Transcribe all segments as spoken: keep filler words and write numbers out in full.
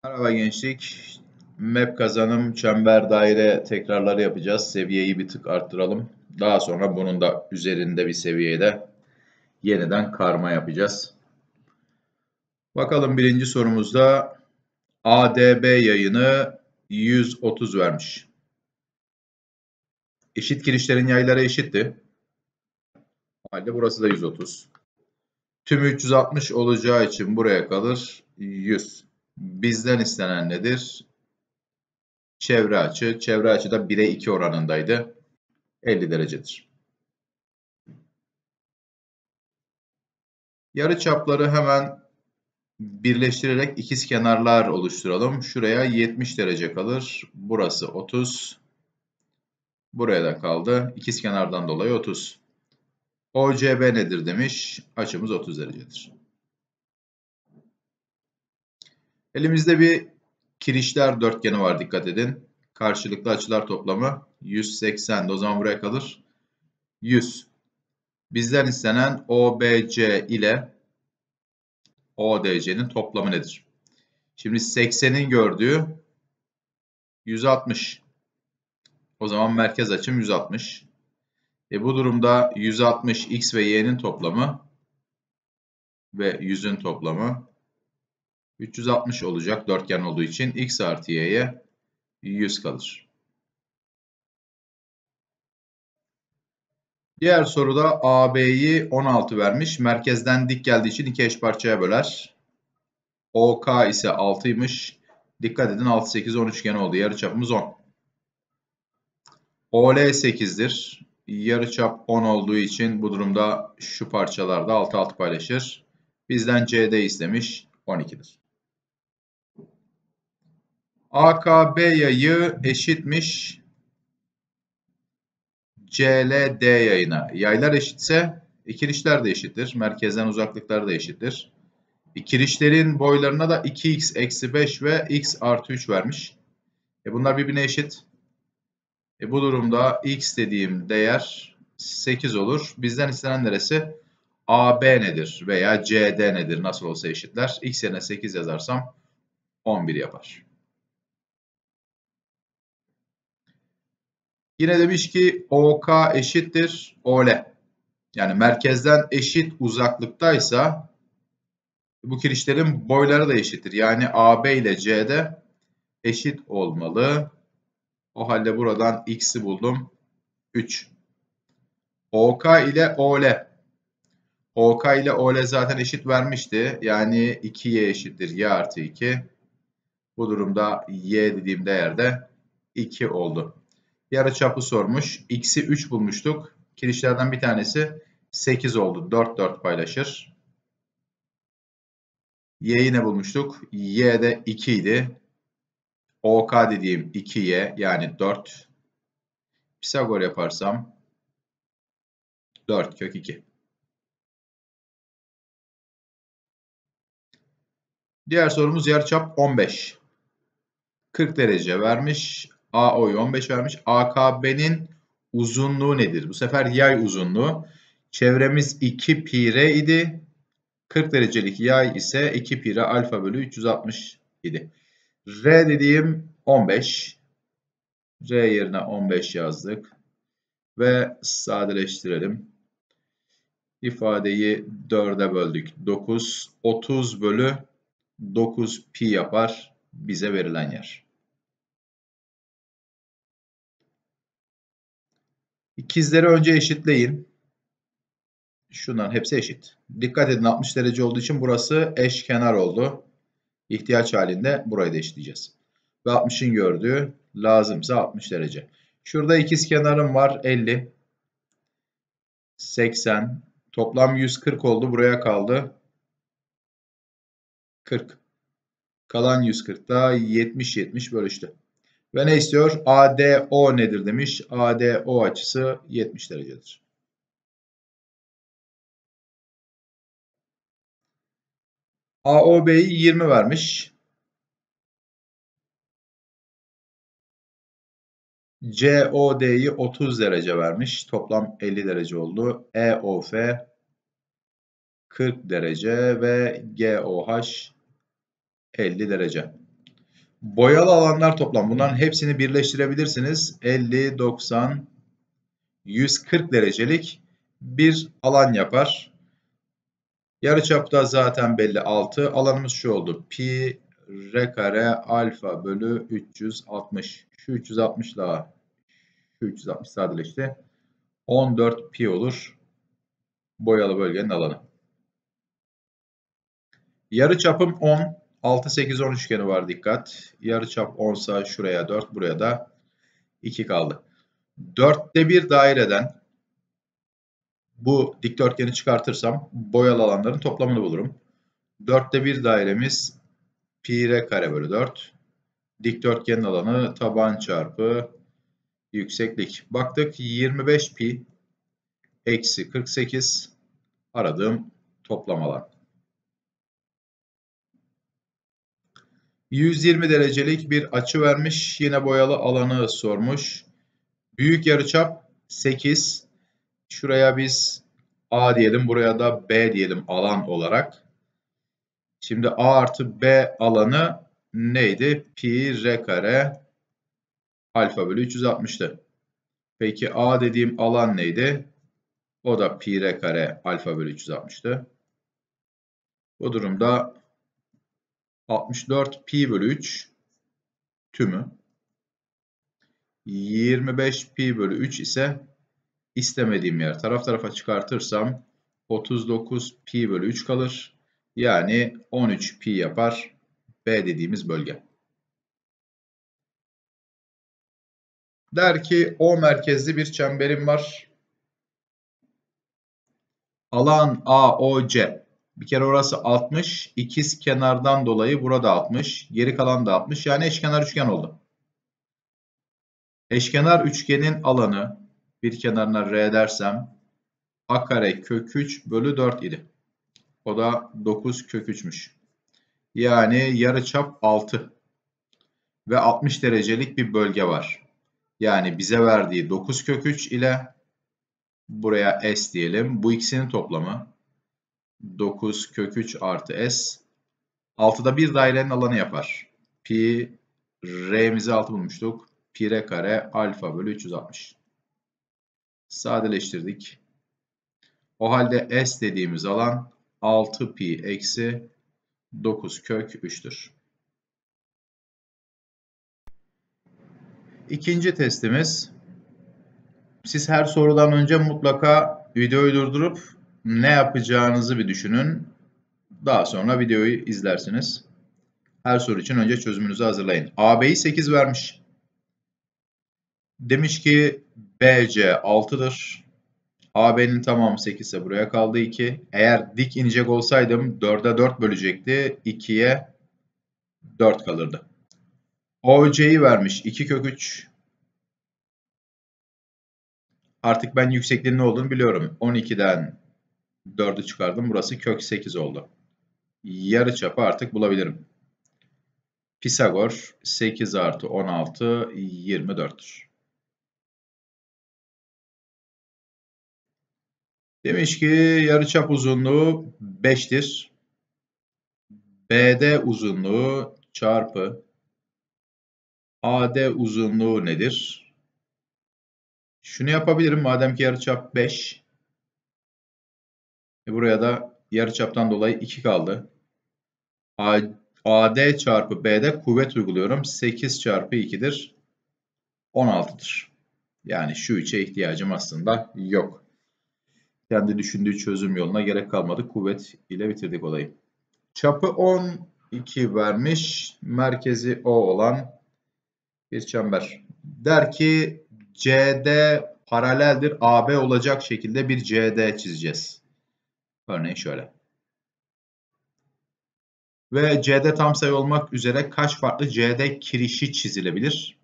Merhaba gençlik. Map kazanım, çember, daire tekrarları yapacağız. Seviyeyi bir tık arttıralım. Daha sonra bunun da üzerinde bir seviyede yeniden karma yapacağız. Bakalım birinci sorumuzda A D B yayını yüz otuz vermiş. Eşit kirişlerin yayları eşitti. O halde burası da yüz otuz. Tümü üç yüz altmış olacağı için buraya kalır yüz. Bizden istenen nedir? Çevre açı. Çevre açı da bire iki oranındaydı. elli derecedir. Yarıçapları hemen birleştirerek ikizkenarlar oluşturalım. Şuraya yetmiş derece kalır. Burası otuz. Buraya da kaldı. İkizkenardan dolayı otuz. O C B nedir demiş. Açımız otuz derecedir. Elimizde bir kirişler dörtgeni var, dikkat edin. Karşılıklı açılar toplamı yüz seksen. O zaman buraya kalır yüz. Bizden istenen O B C ile O D C'nin toplamı nedir? Şimdi seksenin gördüğü yüz altmış. O zaman merkez açım yüz altmış. E bu durumda yüz altmış x ve y'nin toplamı ve yüzün toplamı üç yüz altmış olacak dörtgen olduğu için. X artı y'ye yüz kalır. Diğer soruda A B'yi on altı vermiş. Merkezden dik geldiği için iki eş parçaya böler. O K ise altıymış. Dikkat edin, altı, sekiz, on üçgen oldu. Yarıçapımız on. O L sekizdir. Yarıçap on olduğu için bu durumda şu parçalarda altı altı paylaşır. Bizden C D istemiş. on ikidir. A K B yayı eşitmiş C L D yayına. Yaylar eşitse kirişler de eşittir. Merkezden uzaklıkları da eşittir. Kirişlerin boylarına da iki x eksi beş ve x artı üç vermiş. E bunlar birbirine eşit. E bu durumda x dediğim değer sekiz olur. Bizden istenen neresi? A B nedir veya C D nedir? Nasıl olsa eşitler. X yerine sekiz yazarsam on bir yapar. Yine demiş ki O K eşittir O L. Yani merkezden eşit uzaklıktaysa bu kirişlerin boyları da eşittir. Yani A B ile C D eşit olmalı. O halde buradan x'i buldum. üç. O K ile O L. O K ile O L zaten eşit vermişti. Yani iki y eşittir y artı iki. Bu durumda y dediğim değer de iki oldu. Yarıçapı sormuş. X'i üç bulmuştuk. Kirişlerden bir tanesi sekiz oldu. dört dört paylaşır. Y'yi ne bulmuştuk? Y de iki idi. O K dediğim iki y yani dört. Pisagor yaparsam dört kök iki. Diğer sorumuz yarıçap on beş. kırk derece vermiş. A O'yu on beş vermiş. A K B'nin uzunluğu nedir? Bu sefer yay uzunluğu. Çevremiz iki pi r idi. kırk derecelik yay ise iki pi r alfa bölü üç yüz altmış idi. R dediğim on beş. R yerine on beş yazdık. Ve sadeleştirelim. İfadeyi dörde böldük. dokuz. otuz bölü dokuz pi yapar bize verilen yer. İkizleri önce eşitleyin. Şunların hepsi eşit. Dikkat edin, altmış derece olduğu için burası eşkenar oldu. İhtiyaç halinde burayı da eşitleyeceğiz. Ve altmışın gördüğü lazımsa altmış derece. Şurada ikizkenarım var elli. seksen. Toplam yüz kırk oldu. Buraya kaldı kırk. Kalan yüz kırkta yetmiş yetmiş bölüştü. Ve ne istiyor? A D O nedir demiş. A D O açısı yetmiş derecedir. A O B'yi yirmi vermiş. C O D'yi otuz derece vermiş. Toplam elli derece oldu. E O F kırk derece ve G O H elli derece. Boyalı alanlar toplam. Bunların hepsini birleştirebilirsiniz. elli, doksan, yüz kırk derecelik bir alan yapar. Yarıçapta zaten belli altı. Alanımız şu oldu. Pi r kare alfa bölü üç yüz altmış. Şu üç yüz altmış ile şu üç yüz altmış sadeleşti. on dört pi olur. Boyalı bölgenin alanı. Yarıçapım on. altı, sekiz, on üçgeni var dikkat. Yarıçap on ise şuraya dört, buraya da iki kaldı. dörtte bir daireden bu dikdörtgeni çıkartırsam boyalı alanların toplamını bulurum. dörtte bir dairemiz pi r kare bölü dört. Dikdörtgenin alanı taban çarpı yükseklik. Baktık yirmi beş pi eksi kırk sekiz aradığım toplam alan. yüz yirmi derecelik bir açı vermiş. Yine boyalı alanı sormuş. Büyük yarıçap sekiz. Şuraya biz A diyelim. Buraya da B diyelim alan olarak. Şimdi A artı B alanı neydi? Pi r kare alfa bölü üç yüz altmış'tı. Peki A dediğim alan neydi? O da pi r kare alfa bölü üç yüz altmış'tı. Bu durumda altmış dört pi bölü üç tümü. yirmi beş pi bölü üç ise istemediğim yer. Taraf tarafa çıkartırsam otuz dokuz pi bölü üç kalır. Yani on üç pi yapar B dediğimiz bölge. Der ki O merkezli bir çemberim var. Alan A O C. Bir kere orası altmış. İkiz kenardan dolayı burada altmış. Geri kalan da altmış. Yani eşkenar üçgen oldu. Eşkenar üçgenin alanı bir kenarına R dersem A kare kök üç bölü dört idi. O da dokuz kök üç'müş. Yani yarıçap altı. Ve altmış derecelik bir bölge var. Yani bize verdiği dokuz kök üç ile buraya S diyelim. Bu ikisinin toplamı dokuz kök üç artı S. altıda bir dairenin alanı yapar. Pi R'mizi altı bulmuştuk. Pi R kare alfa bölü üç yüz altmış. Sadeleştirdik. O halde S dediğimiz alan altı pi eksi dokuz kök üç'tür. İkinci testimiz. Siz her sorudan önce mutlaka videoyu durdurup ne yapacağınızı bir düşünün. Daha sonra videoyu izlersiniz. Her soru için önce çözümünüzü hazırlayın. A B'yi sekiz vermiş. Demiş ki B C altı'dır. A B'nin tamamı sekiz ise buraya kaldı iki. Eğer dik inecek olsaydım dörde dört bölecekti. ikiye dört kalırdı. O C'yi vermiş iki kök üç. Artık ben yüksekliğinin ne olduğunu biliyorum. on iki'den dördü çıkardım. Burası kök sekiz oldu. Yarıçapı artık bulabilirim. Pisagor sekiz artı on altı yirmi dört'tür. Demiş ki yarıçap uzunluğu beş'tir. B D uzunluğu çarpı A D uzunluğu nedir? Şunu yapabilirim madem ki yarıçap beş. E buraya da yarıçaptan dolayı iki kaldı. A, AD çarpı B D kuvvet uyguluyorum. sekiz çarpı iki'dir. on altı'dır. Yani şu üçe ihtiyacım aslında yok. Kendi düşündüğü çözüm yoluna gerek kalmadı. Kuvvet ile bitirdik olayı. Çapı on iki vermiş. Merkezi O olan bir çember. Der ki C D paraleldir A B olacak şekilde bir C D çizeceğiz. Örneğin şöyle. Ve C D tam sayı olmak üzere kaç farklı C D kirişi çizilebilir?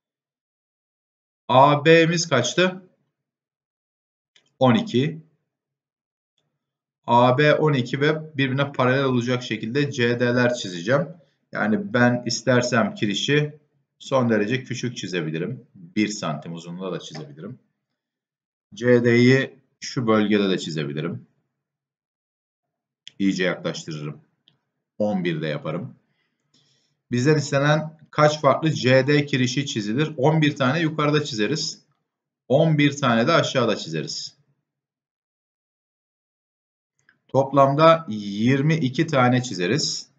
A B'miz kaçtı? on iki. A B on iki ve birbirine paralel olacak şekilde C D'ler çizeceğim. Yani ben istersem kirişi son derece küçük çizebilirim. bir santim uzunluğunda da çizebilirim. C D'yi şu bölgede de çizebilirim. İyice yaklaştırırım. on bir'de yaparım. Bizden istenen kaç farklı C D kirişi çizilir? on bir tane yukarıda çizeriz. on bir tane de aşağıda çizeriz. Toplamda yirmi iki tane çizeriz.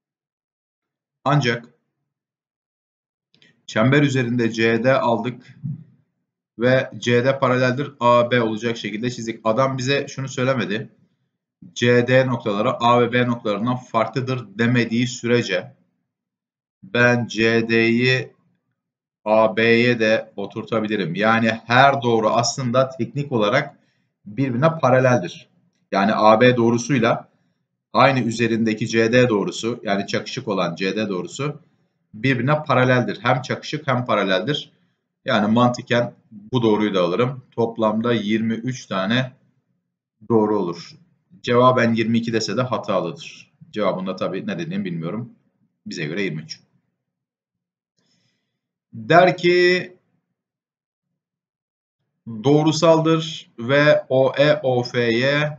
Ancak çember üzerinde C D aldık ve C D paraleldir A B olacak şekilde çizdik. Adam bize şunu söylemedi. C D noktaları A ve B noktalarından farklıdır demediği sürece ben C D'yi A B'ye de oturtabilirim. Yani her doğru aslında teknik olarak birbirine paraleldir. Yani A B doğrusuyla aynı üzerindeki C D doğrusu, yani çakışık olan C D doğrusu birbirine paraleldir. Hem çakışık hem paraleldir. Yani mantıken bu doğruyu da alırım. Toplamda yirmi üç tane doğru olur. Cevaben yirmi iki dese de hatalıdır. Cevabında tabii ne dediğimi bilmiyorum. Bize göre yirmi üç. Der ki doğrusaldır ve O E O F'ye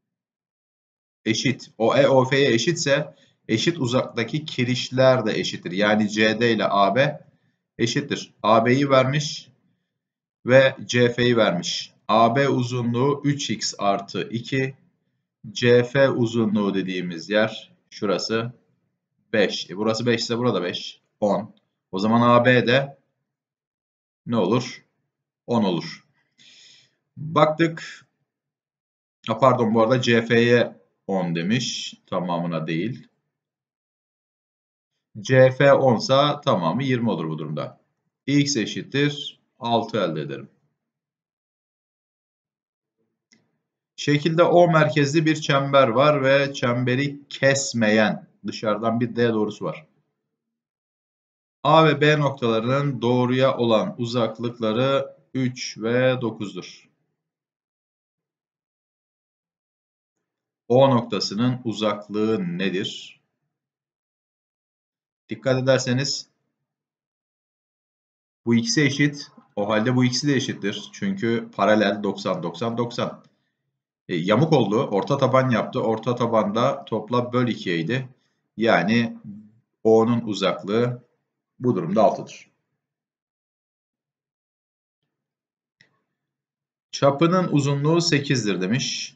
eşit. O E O F'ye eşitse eşit uzaktaki kirişler de eşittir. Yani C D ile A B eşittir. A B'yi vermiş ve C F'yi vermiş. A B uzunluğu üç x artı iki. C F uzunluğu dediğimiz yer şurası beş. E burası beş ise burada beş. on. O zaman A B de ne olur? on olur. Baktık. Ha, pardon, bu arada C F'ye on demiş. Tamamına değil. C F on ise tamamı yirmi olur bu durumda. X eşittir altı elde ederim. Şekilde O merkezli bir çember var ve çemberi kesmeyen dışarıdan bir D doğrusu var. A ve B noktalarının doğruya olan uzaklıkları üç ve dokuz'dur. O noktasının uzaklığı nedir? Dikkat ederseniz bu ikisi eşit. O halde bu ikisi de eşittir. Çünkü paralel doksan doksan doksan. E, yamuk oldu. Orta taban yaptı. Orta tabanda topla böl iki'ydi. Yani O'nun uzaklığı bu durumda altı'dır. Çapının uzunluğu sekiz'dir demiş.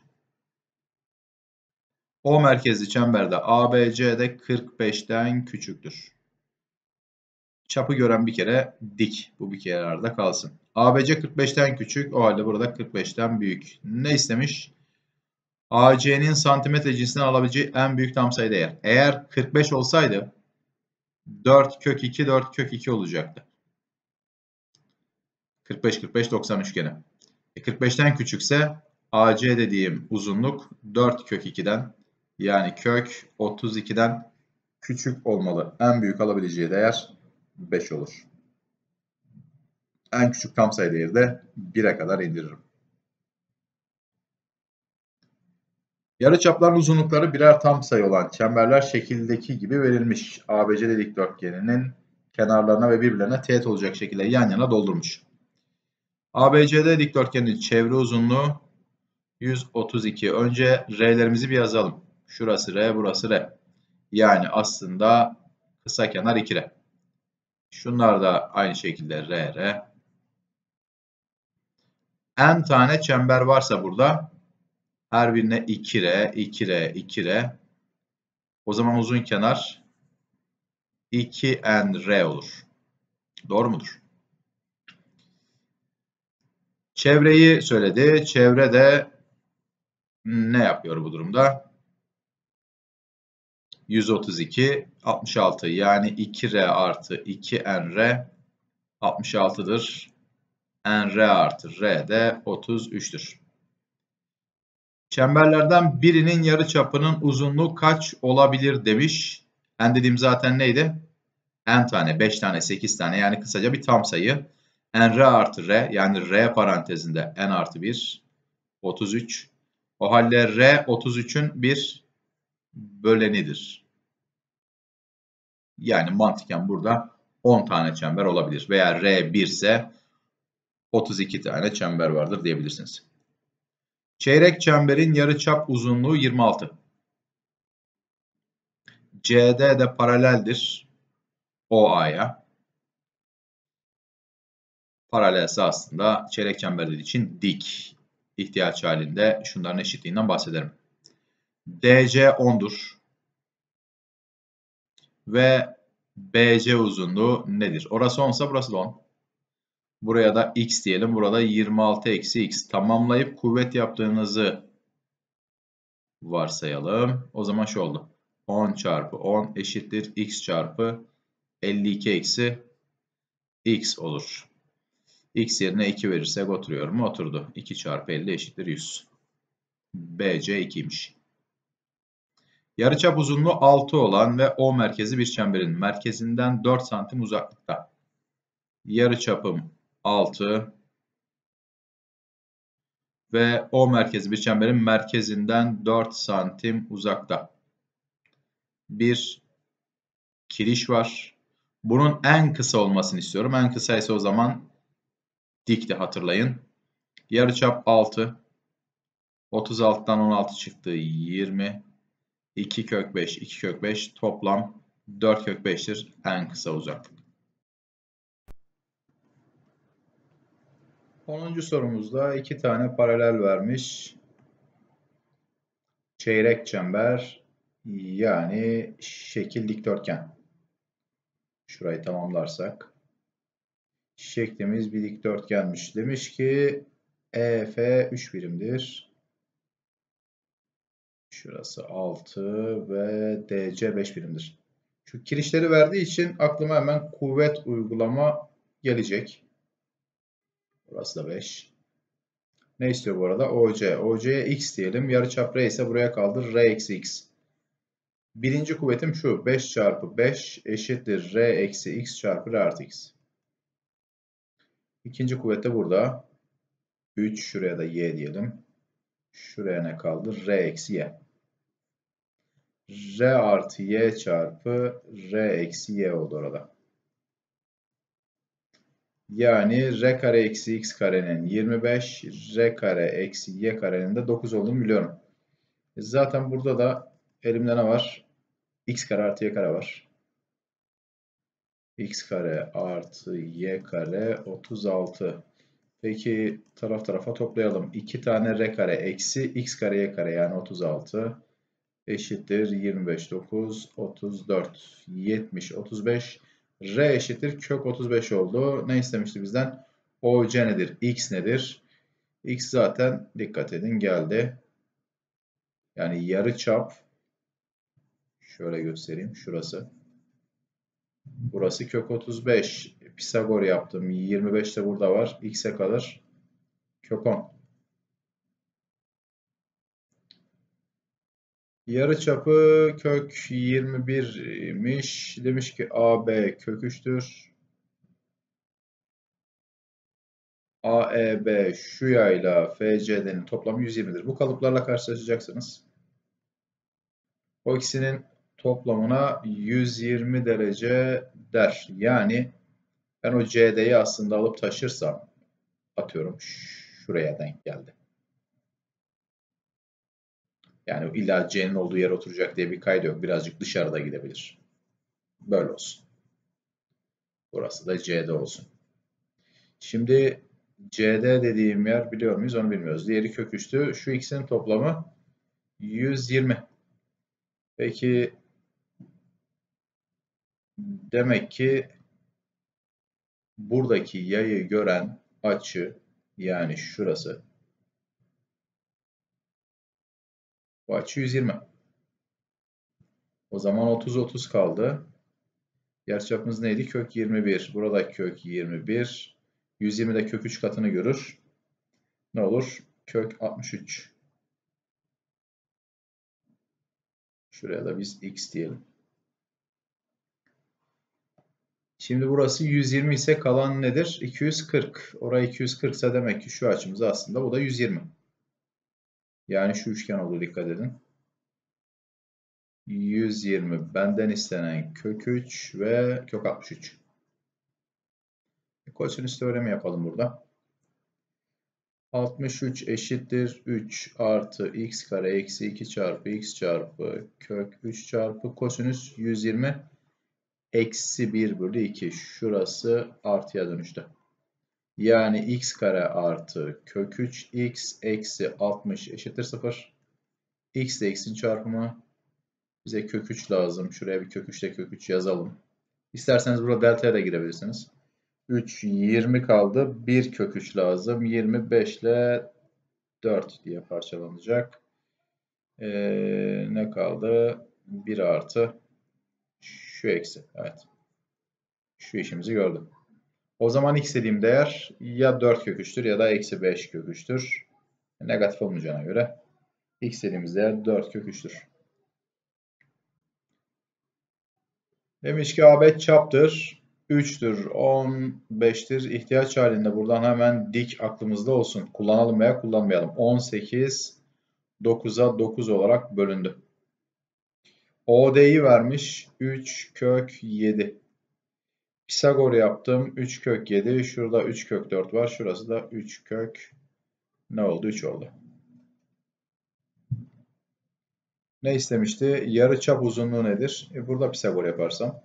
O merkezli çemberde A B C de kırk beş'ten küçüktür. Çapı gören bir kere dik. Bu bir kere arada kalsın. A B C kırk beş'ten küçük. O halde burada kırk beş'ten büyük. Ne istemiş? A C'nin santimetre cinsinden alabileceği en büyük tam sayı değer. Eğer kırk beş olsaydı dört kök iki dört kök iki olacaktı. kırk beş kırk beş doksan üçgeni. E kırk beş'ten küçükse A C dediğim uzunluk dört kök iki'den yani kök otuz iki'den küçük olmalı. En büyük alabileceği değer beş olur. En küçük tam sayı değeri de bir'e kadar indiririm. Yarıçapların uzunlukları birer tam sayı olan çemberler şekildeki gibi verilmiş. A B C dikdörtgeninin kenarlarına ve birbirlerine teğet olacak şekilde yan yana doldurmuş. A B C D dikdörtgenin çevre uzunluğu yüz otuz iki. Önce R'lerimizi bir yazalım. Şurası R, burası R. Yani aslında kısa kenar iki R. Şunlar da aynı şekilde R, R. N tane çember varsa burada her birine iki R, iki R, iki R. O zaman uzun kenar iki N R olur. Doğru mudur? Çevreyi söyledi. Çevre de ne yapıyor bu durumda? yüz otuz iki, altmış altı. Yani iki R artı iki N R altmış altı'dır. N R artı R de otuz üç'tür. Çemberlerden birinin yarıçapının uzunluğu kaç olabilir demiş. N dediğim zaten neydi? N tane, beş tane, sekiz tane, yani kısaca bir tam sayı. N R artı R, yani R parantezinde N artı bir, otuz üç. O halde R otuz üç'ün bir bölenidir. Yani mantıken burada on tane çember olabilir. Veya R bir ise otuz iki tane çember vardır diyebilirsiniz. Çeyrek çemberin yarıçap uzunluğu yirmi altı. C D de paraleldir. O A'ya. Paralelse aslında çeyrek çember dediği için dik. İhtiyaç halinde şunların eşitliğinden bahsederim. D C on'dur. Ve B C uzunluğu nedir? Orası on ise burası da on. Buraya da x diyelim. Burada yirmi altı eksi x. Tamamlayıp kuvvet yaptığınızı varsayalım. O zaman şu oldu. on çarpı on eşittir x çarpı elli iki eksi x olur. X yerine iki verirsek oturuyor mu? Oturdu. iki çarpı elli eşittir yüz. B C ikiymiş. Yarıçap uzunluğu altı olan ve O merkezi bir çemberin merkezinden dört santim uzaklıkta. Yarıçapım altı ve O merkezi bir çemberin merkezinden dört santim uzakta. Bir kiriş var. Bunun en kısa olmasını istiyorum. En kısa ise o zaman dikti, hatırlayın. Yarıçap altı. otuz altıdan on altı çıktı. yirmi. iki kök beş. iki kök beş. Toplam dört kök beş'tir en kısa uzaklık. onuncu sorumuzda iki tane paralel vermiş. Çeyrek çember yani şekil dikdörtgen. Şurayı tamamlarsak. Şeklimiz bir dikdörtgenmiş. Demiş ki E F üç birimdir. Şurası altı ve D C beş birimdir. Şu kirişleri verdiği için aklıma hemen kuvvet uygulama gelecek. Burası da beş. Ne istiyor bu arada? O C. O C'ye x diyelim. Yarıçap R ise buraya kaldır. R eksi x. Birinci kuvvetim şu. beş çarpı beş eşittir R eksi x çarpı R artı x. İkinci kuvvet de burada. üç. Şuraya da y diyelim. Şuraya ne kaldı? R eksi y. R artı y çarpı R eksi y oldu orada. Yani R kare eksi x karenin yirmi beş, R kare eksi y karenin de dokuz olduğunu biliyorum. Zaten burada da elimde ne var? X kare artı y kare var. X kare artı y kare otuz altı. Peki taraf tarafa toplayalım. iki tane R kare eksi x kare y kare yani otuz altı eşittir yirmi beş, dokuz, otuz dört, yetmiş, otuz beş. R eşittir kök otuz beş oldu. Ne istemişti bizden? O C nedir? X nedir? X zaten dikkat edin geldi. Yani yarıçap şöyle göstereyim. Şurası. Burası kök otuz beş. Pisagor yaptım. yirmi beş de burada var. X'e kalır. Kök on. Yarıçapı kök yirmi bir'miş. Demiş ki A B kök üç'tür. A E B şu yayla F C D'nin toplamı yüz yirmi'dir. Bu kalıplarla karşılaşacaksınız. O ikisinin toplamına yüz yirmi derece der. Yani ben o C D'yi aslında alıp taşırsam atıyorum şuraya denk geldi. Yani illa C'nin olduğu yere oturacak diye bir kaydı yok. Birazcık dışarıda gidebilir. Böyle olsun. Burası da C D olsun. Şimdi C D dediğim yer biliyor muyuz? Onu bilmiyoruz. Diğeri kök üç'tü. Şu ikisinin toplamı yüz yirmi. Peki demek ki buradaki yayı gören açı yani şurası. Bu açı yüz yirmi. O zaman otuz otuz kaldı. Yarıçapımız neydi? Kök yirmi bir. Burada kök yirmi bir. yüz yirmi de kök üç katını görür. Ne olur? Kök altmış üç. Şuraya da biz x diyelim. Şimdi burası yüz yirmi ise kalan nedir? iki yüz kırk. Orayı iki yüz kırk ise demek ki şu açımız aslında bu da yüz yirmi. Yani şu üçgen oldu, dikkat edin. yüz yirmi benden istenen kök üç ve kök altmış üç. Kosinüs teoremi yapalım burada. altmış üç eşittir üç artı x kare eksi iki çarpı x çarpı kök üç çarpı kosinüs yüz yirmi. Eksi bir bölü iki. Şurası artıya dönüştü. Yani x kare artı kök üç x eksi altmış eşittir sıfır. X ile x'in çarpımı. Bize kök üç lazım. Şuraya bir kök üç ile kök üç yazalım. İsterseniz burada delta'ya da girebilirsiniz. üç, yirmi kaldı. bir kök üç lazım. yirmi beş ile dört diye parçalanacak. Ee, ne kaldı? bir artı şu eksi. Evet. Şu işimizi gördüm. O zaman x dediğim değer ya dört kök üç'tür ya da eksi beş kök üç'tür. Negatif olmayacağına göre x dediğimiz değer dört kök üç'tür. Demiş ki A B çaptır. üç'tür, on beş'tir. İhtiyaç halinde buradan hemen dik aklımızda olsun. Kullanalım veya kullanmayalım. on sekiz dokuz'a dokuz olarak bölündü. O D'yi vermiş. üç kök yedi. Pisagor yaptım. üç kök yedi. Şurada üç kök dört var. Şurası da üç kök ne oldu? üç oldu. Ne istemişti? Yarıçap uzunluğu nedir? E burada Pisagor yaparsam.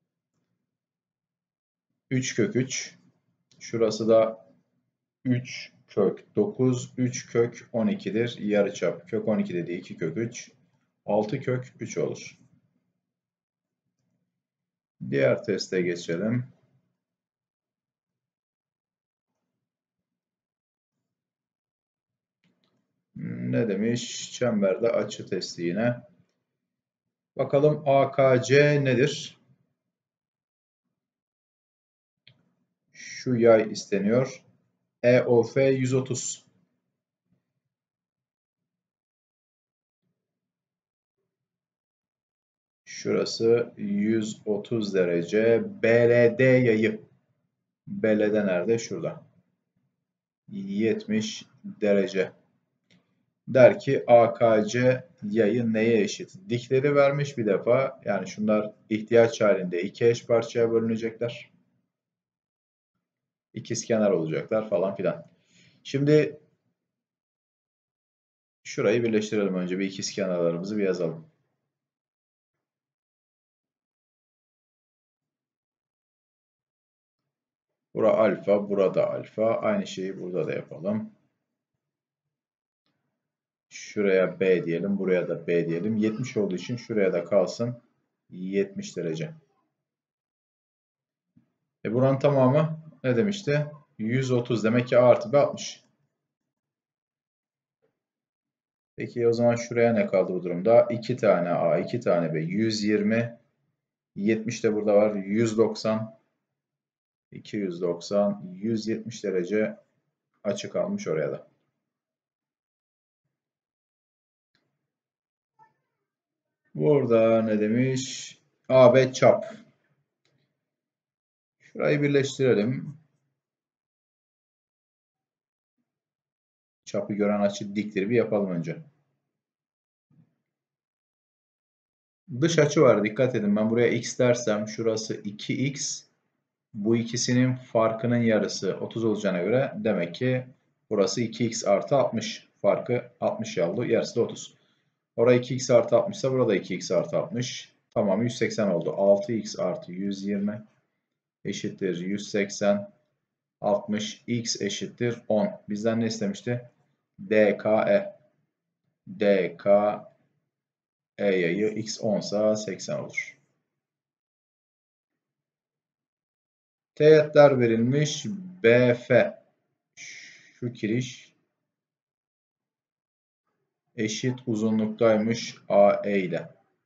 üç kök üç. Şurası da üç kök dokuz. üç kök on iki'dir. Yarıçap. Kök on iki dediği iki kök üç. altı kök üç olur. Diğer teste geçelim. Ne demiş? Çemberde açı testi yine. Bakalım A K C nedir? Şu yay isteniyor. E O F yüz otuz. Şurası yüz otuz derece. B L D yayı. B L D nerede? Şurada. yetmiş derece. Der ki A K C yayı neye eşit? Dikleri vermiş bir defa. Yani şunlar ihtiyaç halinde iki eş parçaya bölünecekler. İkizkenar olacaklar falan filan. Şimdi şurayı birleştirelim önce. Bir ikizkenarlarımızı bir yazalım. Bura alfa, burada alfa. Aynı şeyi burada da yapalım. Şuraya B diyelim, buraya da B diyelim. yetmiş olduğu için şuraya da kalsın yetmiş derece. E buranın tamamı ne demişti? yüz otuz demek ki A artı B altmış. Peki o zaman şuraya ne kaldı bu durumda? iki tane A, iki tane B. yüz yirmi. yetmiş de burada var. yüz doksan. iki yüz doksan. yüz yetmiş derece açı kalmış oraya da. Burada ne demiş? A B çap. Şurayı birleştirelim. Çapı gören açı diktir bir yapalım önce. Dış açı var. Dikkat edin. Ben buraya x dersem şurası iki x. Bu ikisinin farkının yarısı otuz olacağına göre demek ki burası iki x artı altmış. Farkı altmış oldu. Yarısı da otuz. Orada iki x artı altmış ise burada iki x artı altmış. Tamam yüz seksen oldu. altı x artı yüz yirmi eşittir yüz seksen. altmış x eşittir on. Bizden ne istemişti? D K E. D K E yayı x on ise seksen olur. Teğetler verilmiş. B F. Şu kiriş eşit uzunluktaymış A E ile.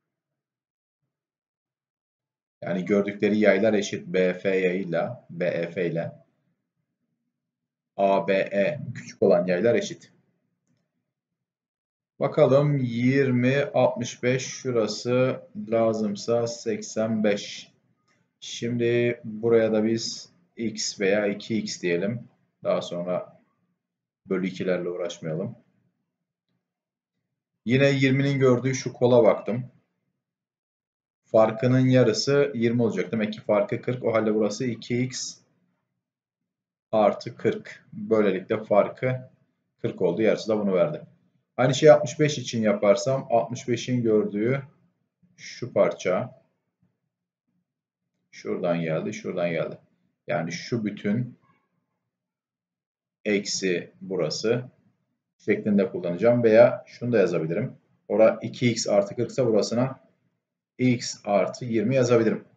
Yani gördükleri yaylar eşit B F yayıyla, B E F ile. A B E küçük olan yaylar eşit. Bakalım yirmi, altmış beş şurası lazımsa seksen beş. Şimdi buraya da biz x veya iki x diyelim. Daha sonra bölü ikilerle uğraşmayalım. Yine yirminin gördüğü şu kola baktım. Farkının yarısı yirmi olacak. Demek ki farkı kırk. O halde burası iki x artı kırk. Böylelikle farkı kırk oldu. Yarısı da bunu verdi. Aynı şeyi altmış beş için yaparsam altmış beşin gördüğü şu parça. Şuradan geldi, şuradan geldi. Yani şu bütün eksi burası şeklinde kullanacağım. Veya şunu da yazabilirim. Ora iki x artı kırk ise burasına x artı yirmi yazabilirim.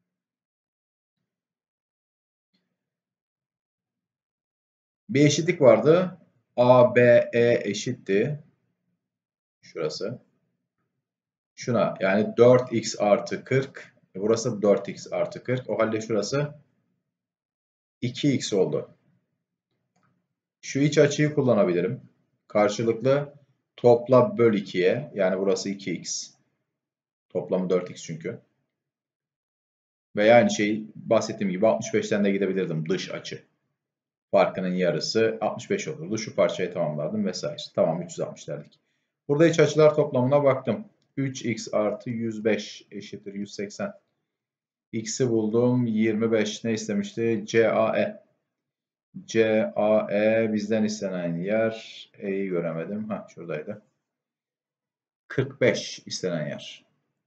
Bir eşitlik vardı. A, B, E eşitti. Şurası. Şuna yani dört x artı kırk. Burası dört x artı kırk. O halde şurası iki x oldu. Şu iç açıyı kullanabilirim. Karşılıklı topla böl ikiye. Yani burası iki x. Toplamı dört x çünkü. Ve aynı şeyi bahsettiğim gibi altmış beşten de gidebilirdim dış açı. Farkının yarısı altmış beş olurdu. Şu parçayı tamamlardım vesaire. Tamam üç yüz altmış derdik. Burada iç açılar toplamına baktım. üç x artı yüz beş eşittir yüz seksen. X'i buldum. yirmi beş ne istemişti? C A E. C A E bizden istenen yer. E'yi göremedim. Ha şuradaydı. kırk beş istenen yer.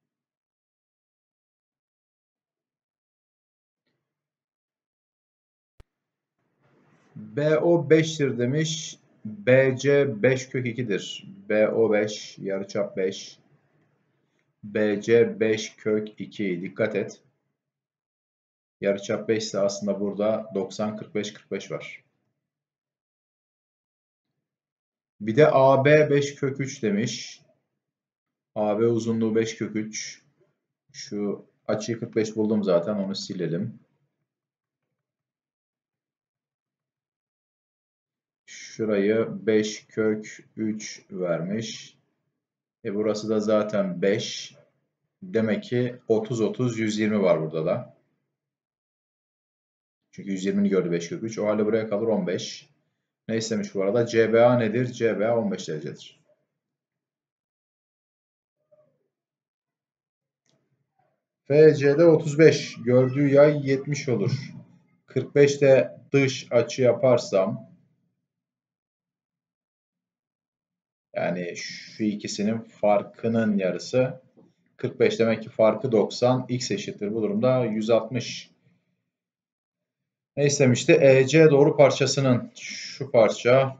B O beştir demiş. B C beş kök iki'dir. B O beş, yarıçap beş. B C beş kök iki. Dikkat et. Yarıçap beş ise aslında burada doksan, kırk beş, kırk beş var. Bir de A B beş kök üç demiş. A B uzunluğu beş kök üç. Şu açıyı kırk beş buldum zaten, onu silelim. Şurayı beş kök üç vermiş. E burası da zaten beş. Demek ki otuz otuz yüz yirmi var burada da. Çünkü yüz yirmini gördü beş kök üç. O halde buraya kalır on beş. Ne istemiş bu arada? C B A nedir? C B A on beş derecedir. F C'de otuz beş. Gördüğü yay yetmiş olur. kırk beşte dış açı yaparsam, yani şu ikisinin farkının yarısı kırk beş, demek ki farkı doksan. X eşittir bu durumda yüz altmış. Ne istemişti? E C doğru parçasının şu parça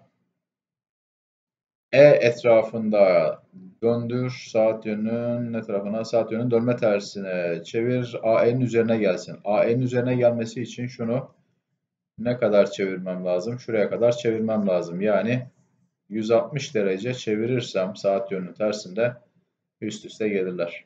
E etrafında döndür. Saat yönünün ne tarafına? Saat yönünün dönme tersine çevir. A E'nin üzerine gelsin. A E'nin üzerine gelmesi için şunu ne kadar çevirmem lazım? Şuraya kadar çevirmem lazım. Yani yüz altmış derece çevirirsem saat yönünün tersinde üst üste gelirler.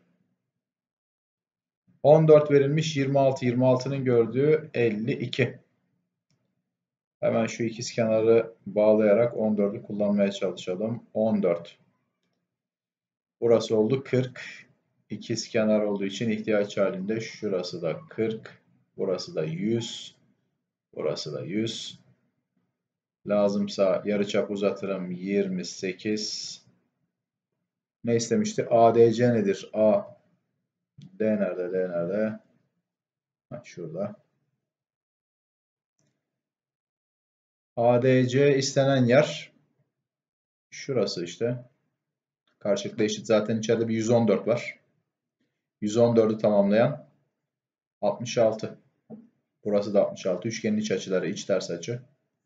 on dört verilmiş, yirmi altı. yirmi altının gördüğü elli iki. Hemen şu ikizkenarı bağlayarak on dördü kullanmaya çalışalım. on dört. Burası oldu kırk. İkizkenar olduğu için ihtiyaç halinde şurası da kırk. Burası da yüz. Burası da yüz. Lazımsa yarıçap uzatırım. yirmi sekiz. Ne istemişti? A D C nedir? A. D nerede? D nerede? Ha, şurada. A D C istenen yer şurası işte. Karşılıklı eşit, zaten içeride bir yüz on dört var. yüz on dördü tamamlayan altmış altı. Burası da altmış altı. Üçgenin iç açıları iç ters açı.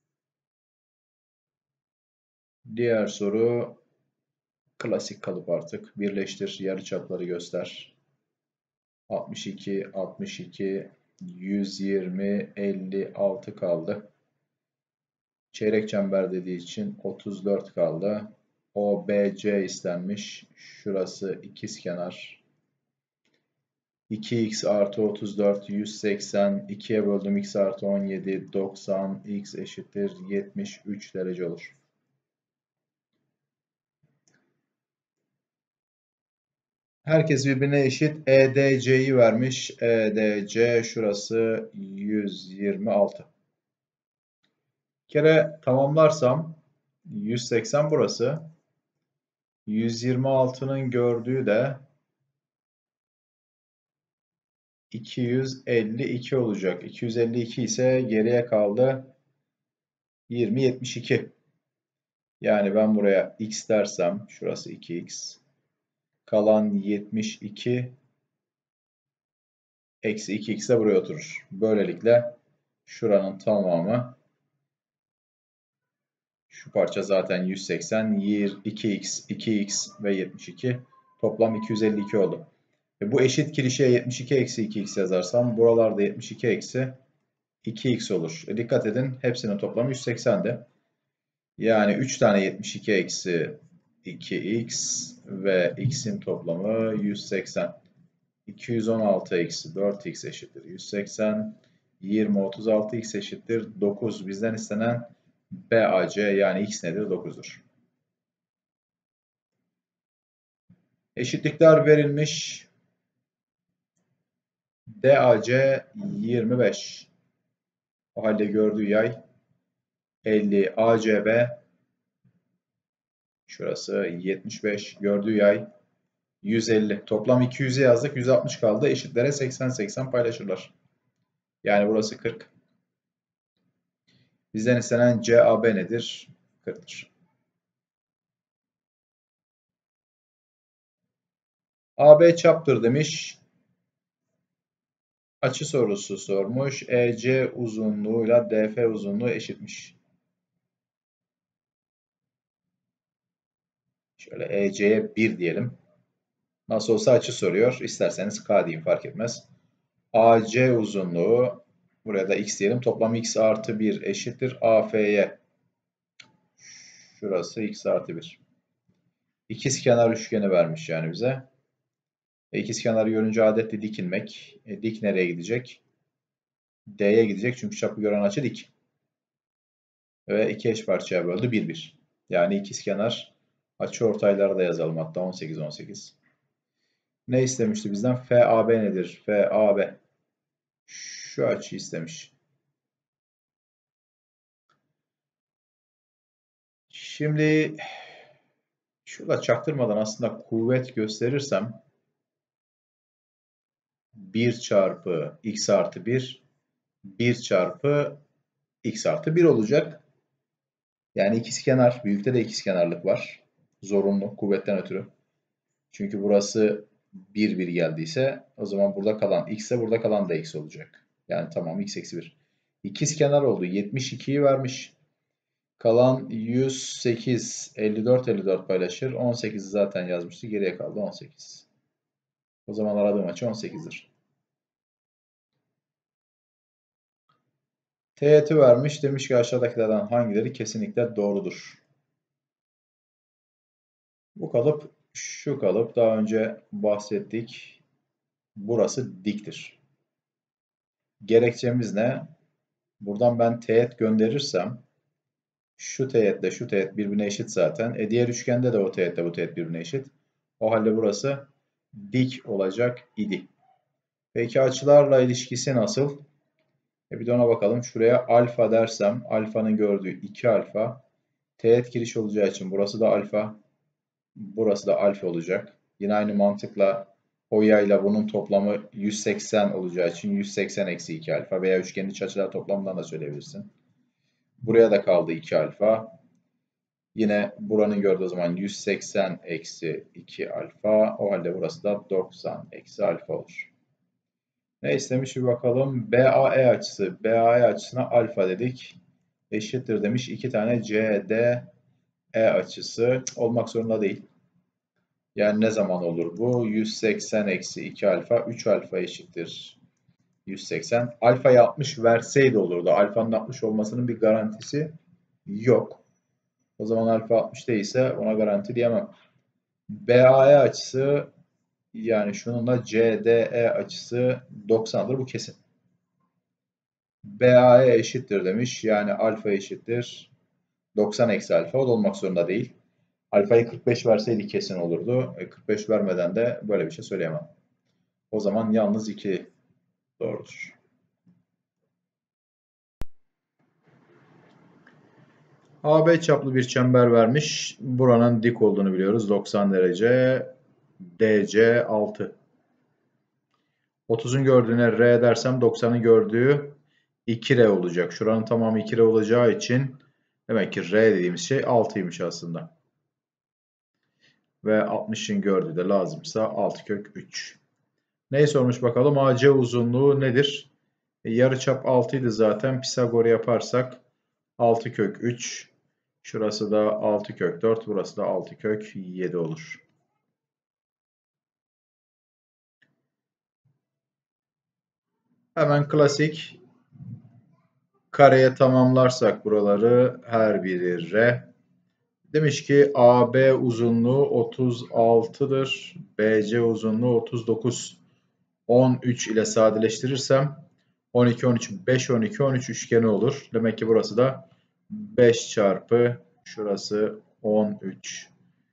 Diğer soru klasik kalıp artık. Birleştir, yarıçapları göster. altmış iki, altmış iki, yüz yirmi, elli altı kaldı. Çeyrek çember dediği için otuz dört kaldı. O B C istenmiş. Şurası ikizkenar. iki x artı otuz dört, yüz seksen. ikiye böldüm, x artı on yedi, doksan. X eşittir yetmiş üç derece olur. Herkes birbirine eşit. E D C'yi vermiş. E D C şurası yüz yirmi altı. Bir kere tamamlarsam yüz seksen burası. yüz yirmi altının gördüğü de iki yüz elli iki olacak. iki yüz elli iki ise geriye kaldı yirmi yetmiş iki. Yani ben buraya x dersem şurası iki x. Kalan yetmiş iki Eksi iki x de buraya oturur. Böylelikle şuranın tamamı, şu parça zaten yüz seksen, iki x, iki x ve yetmiş iki. Toplam iki yüz elli iki oldu. E bu eşit kirişe yetmiş iki eksi iki x yazarsam buralarda yetmiş iki eksi iki x olur. E dikkat edin, hepsinin toplamı yüz seksendi. Yani üç tane yetmiş iki eksi iki x ve x'in toplamı yüz seksen. iki yüz on altı eksi dört x eşittir yüz seksen. yirmi, otuz altı x eşittir dokuz. Bizden istenen B A C yani x nedir? dokuzdur. Eşitlikler verilmiş. D A C yirmi beş. O halde gördüğü yay elli. A C B şurası yetmiş beş. Gördüğü yay yüz elli. Toplam iki yüz'e yazdık. yüz altmış kaldı. Eşitlere seksen seksen paylaşırlar. Yani burası kırk. Bizden istenen C A B nedir? kırk'tır. A B çaptır demiş. Açı sorusu sormuş. E C uzunluğuyla D F uzunluğu eşitmiş. Şöyle E C'ye bir diyelim. Nasıl olsa açı soruyor. İsterseniz K diyeyim, fark etmez. A C uzunluğu, buraya da x diyelim. Toplam x artı bir eşittir A F'ye. Şurası x artı bir. İkizkenar üçgeni vermiş yani bize. E, İkizkenarı görünce adetli dik inmek. E, dik nereye gidecek? D'ye gidecek çünkü çapı gören açı dik. Ve iki eş parçaya böldü. bir bir. Yani ikizkenar açıortayları da yazalım hatta on sekiz on sekiz. Ne istemişti bizden? F A B nedir? F A B. Şu açı istemiş. Şimdi şurada çaktırmadan aslında kuvvet gösterirsem bir çarpı x artı bir, bir çarpı x artı bir olacak. Yani ikizkenar, büyükte de ikizkenarlık var. Zorunlu kuvvetten ötürü. Çünkü burası bir bir geldiyse o zaman burada kalan x ise burada kalan da x olacak. Yani tamam, x eksi bir. İkizkenar oldu. yetmiş iki'yi vermiş. Kalan yüz sekiz, elli dört elli dört paylaşır. on sekiz'i zaten yazmıştı. Geriye kaldı on sekiz. O zaman aradığım açı on sekiz'dir. Teğeti vermiş. Demiş ki aşağıdakilerden hangileri kesinlikle doğrudur? Bu kalıp, şu kalıp daha önce bahsettik. Burası diktir. Gerekçemiz ne? Buradan ben teğet gönderirsem şu teğetle şu teğet birbirine eşit zaten. E diğer üçgende de o teğetle bu teğet birbirine eşit. O halde burası dik olacak idi. Peki açılarla ilişkisi nasıl? E bir de ona bakalım. Şuraya alfa dersem alfanın gördüğü iki alfa. Teğet giriş olacağı için burası da alfa. Burası da alfa olacak. Yine aynı mantıkla o yayla bunun toplamı yüz seksen olacağı için yüz seksen eksi iki alfa veya üçgenin iç açılar toplamından da söyleyebilirsin. Buraya da kaldı iki alfa. Yine buranın gördüğü o zaman yüz seksen eksi iki alfa. O halde burası da doksan eksi alfa olur. Ne istemiş bir bakalım. B A E açısı. B A E açısına alfa dedik. Eşittir demiş. iki tane C D E açısı. Olmak zorunda değil. Yani ne zaman olur bu? yüz seksen eksi iki alfa. üç alfa eşittir yüz seksen. Alfayı altmış verseydi olurdu. Alfanın altmış olmasının bir garantisi yok. O zaman alfa altmış değilse ona garanti diyemem. B A E açısı, yani şununla C D E açısı doksan'dır. Bu kesin. B A E eşittir demiş. Yani alfa eşittir doksan eksi alfa. O da olmak zorunda değil. Alfayı kırk beş verseydi kesin olurdu. E kırk beş vermeden de böyle bir şey söyleyemem. O zaman yalnız iki doğrudur. A B çaplı bir çember vermiş. Buranın dik olduğunu biliyoruz. doksan derece. D C altı. otuz'un gördüğüne R dersem doksan'ın gördüğü iki R olacak. Şuranın tamamı iki R olacağı için demek ki R dediğimiz şey altı'ymış aslında. Ve altmış'ın gördüğü de lazımsa altı kök üç. Neyi sormuş bakalım? A C uzunluğu nedir? E, yarıçap altı idi zaten. Pisagor yaparsak altı kök üç. Şurası da altı kök dört. Burası da altı kök yedi olur. Hemen klasik kareye tamamlarsak buraları her biri R. Demiş ki A B uzunluğu otuz altıdır. B C uzunluğu otuz dokuz. on üç ile sadeleştirirsem on iki, on üç, beş, on iki, on üç üçgeni olur. Demek ki burası da beş çarpı şurası on üç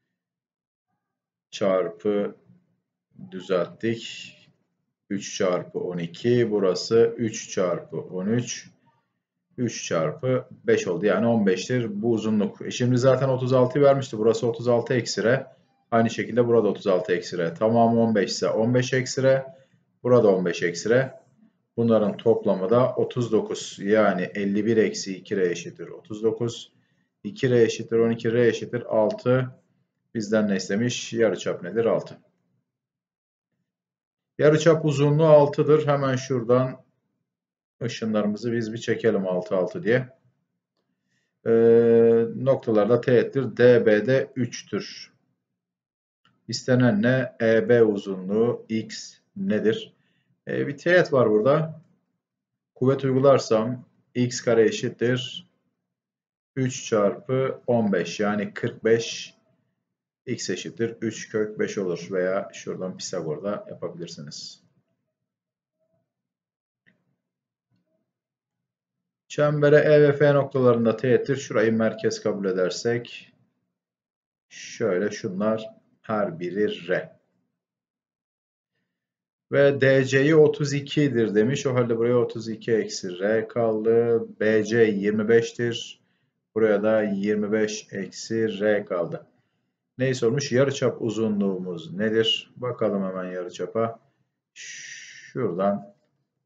çarpı düzelttik. üç çarpı on iki. Burası üç çarpı on üç. üç çarpı beş oldu. Yani on beştir bu uzunluk. E şimdi zaten otuz altıyı vermişti. Burası otuz altı eksi R. Aynı şekilde burada otuz altı eksi R. Tamamı on beş ise on beş eksi R. Burada on beş eksi R. Bunların toplamı da otuz dokuz. Yani elli bir eksi iki R eşittir otuz dokuz. iki R eşittir on iki, R eşittir altı. Bizden ne istemiş? Yarıçap nedir? altı. Yarıçap uzunluğu altıdır. Hemen şuradan ışınlarımızı biz bir çekelim altı altı diye. Ee, noktalarda teğettir. D B'de üçtür. İstenen ne? E B uzunluğu x nedir? Ee, bir teğet var burada. Kuvvet uygularsam x kare eşittir üç çarpı on beş, yani kırk beş. X eşittir üç kök beş olur veya şuradan Pisagor'da yapabilirsiniz. Çembere E ve F noktalarında teğettir. Şurayı merkez kabul edersek şöyle, şunlar her biri R. Ve D C'yi otuz iki'dir demiş. O halde buraya otuz iki eksi R kaldı. B C yirmi beş'tir. Buraya da yirmi beş eksi R kaldı. Neyi sormuş? Yarıçap uzunluğumuz nedir? Bakalım hemen yarıçapa. Şuradan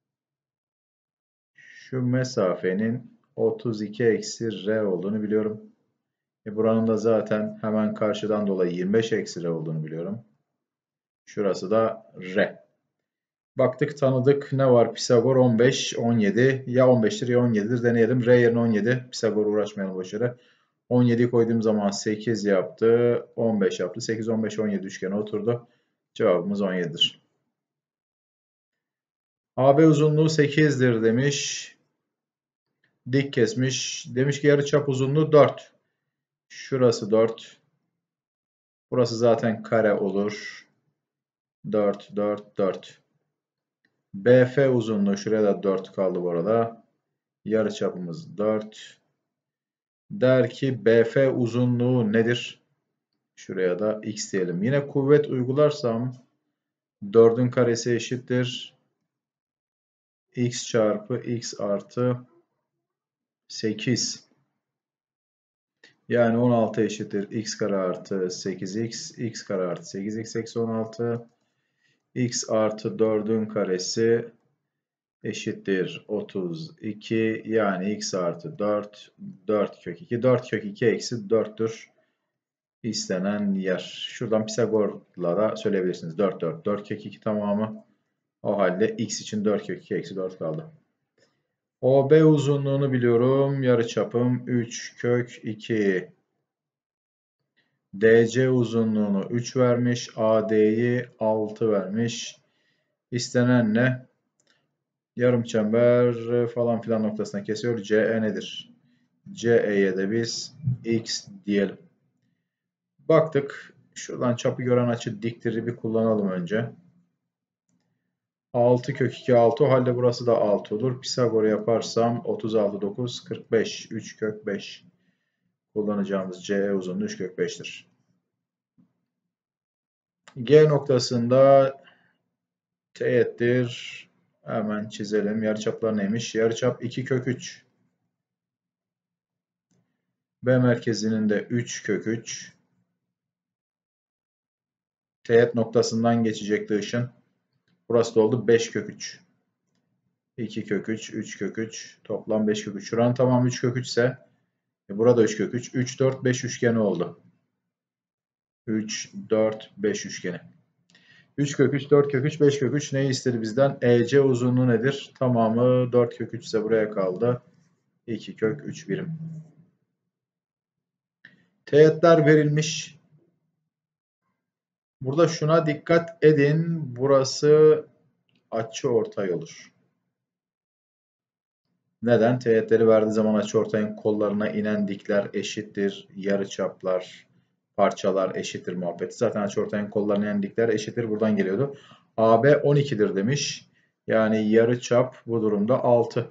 şu mesafenin otuz iki eksi R olduğunu biliyorum. E buranın da zaten hemen karşıdan dolayı yirmi beş eksi R olduğunu biliyorum. Şurası da R. Baktık, tanıdık. Ne var? Pisagor on beş, on yedi. Ya on beş'tir ya on yedi'dir. Deneyelim. R yerine on yedi. Pisagor uğraşmayalım boşuna. on yedi'yi koyduğum zaman sekiz yaptı. on beş yaptı. sekiz, on beş, on yedi üçgeni oturdu. Cevabımız on yedi'dir. A B uzunluğu sekiz'dir demiş. Dik kesmiş. Demiş ki yarıçap uzunluğu dört. Şurası dört. Burası zaten kare olur. dört, dört, dört. B F uzunluğu, şuraya da dört kaldı bu arada. Yarıçapımız dört. Der ki B F uzunluğu nedir? Şuraya da x diyelim. Yine kuvvet uygularsam dörd'ün karesi eşittir x çarpı x artı sekiz. Yani on altı eşittir x kare artı sekiz x. X kare artı sekiz x eksi on altı. X artı dörd'ün karesi eşittir otuz iki. Yani x artı dört. dört kök iki. dört kök iki eksi dört'tür istenen yer. Şuradan Pisagor'la da söyleyebilirsiniz. dört, dört. dört kök iki tamamı. O halde x için dört kök iki eksi dört kaldı. O B uzunluğunu biliyorum. Yarıçapım üç kök iki. D C uzunluğunu üç vermiş. A D'yi altı vermiş. İstenen ne? Yarımçember falan filan noktasına kesiyor. C E nedir? C E'ye de biz x diyelim. Baktık. Şuradan çapı gören açı diktir'i bir kullanalım önce. altı kök iki altı. O halde burası da altı olur. Pisagor yaparsam otuz altı, dokuz, kırk beş. üç kök beş. Kullanacağımız C E uzunluğu üç kök beş'tir. G noktasında teğettir. Hemen çizelim. Yarıçaplar neymiş? Yarıçap iki kök üç. B merkezinin de üç kök üç. Teğet noktasından geçecekti ışın. Burası da oldu beş kök üç. iki kök üç, üç kök üç. Toplam beş kök üç. Şuranın tamamı üç kök üç ise e burada üç kök üç. üç, dört, beş üçgeni oldu. üç, dört, beş üçgeni. üç kök üç, dört kök üç, beş kök üç neyi istedi bizden? E C uzunluğu nedir? Tamamı dört kök üç ise buraya kaldı. iki kök üç birim. Teğetler verilmiş. Burada şuna dikkat edin. Burası açıortay olur. Neden? Teğetleri verdiği zaman açıortayın kollarına inen dikler eşittir. Yarıçaplar, parçalar eşittir muhabbeti. Zaten açıortayın kollarına inen dikler eşittir. Buradan geliyordu. A B on ikidir demiş. Yani yarıçap bu durumda altı.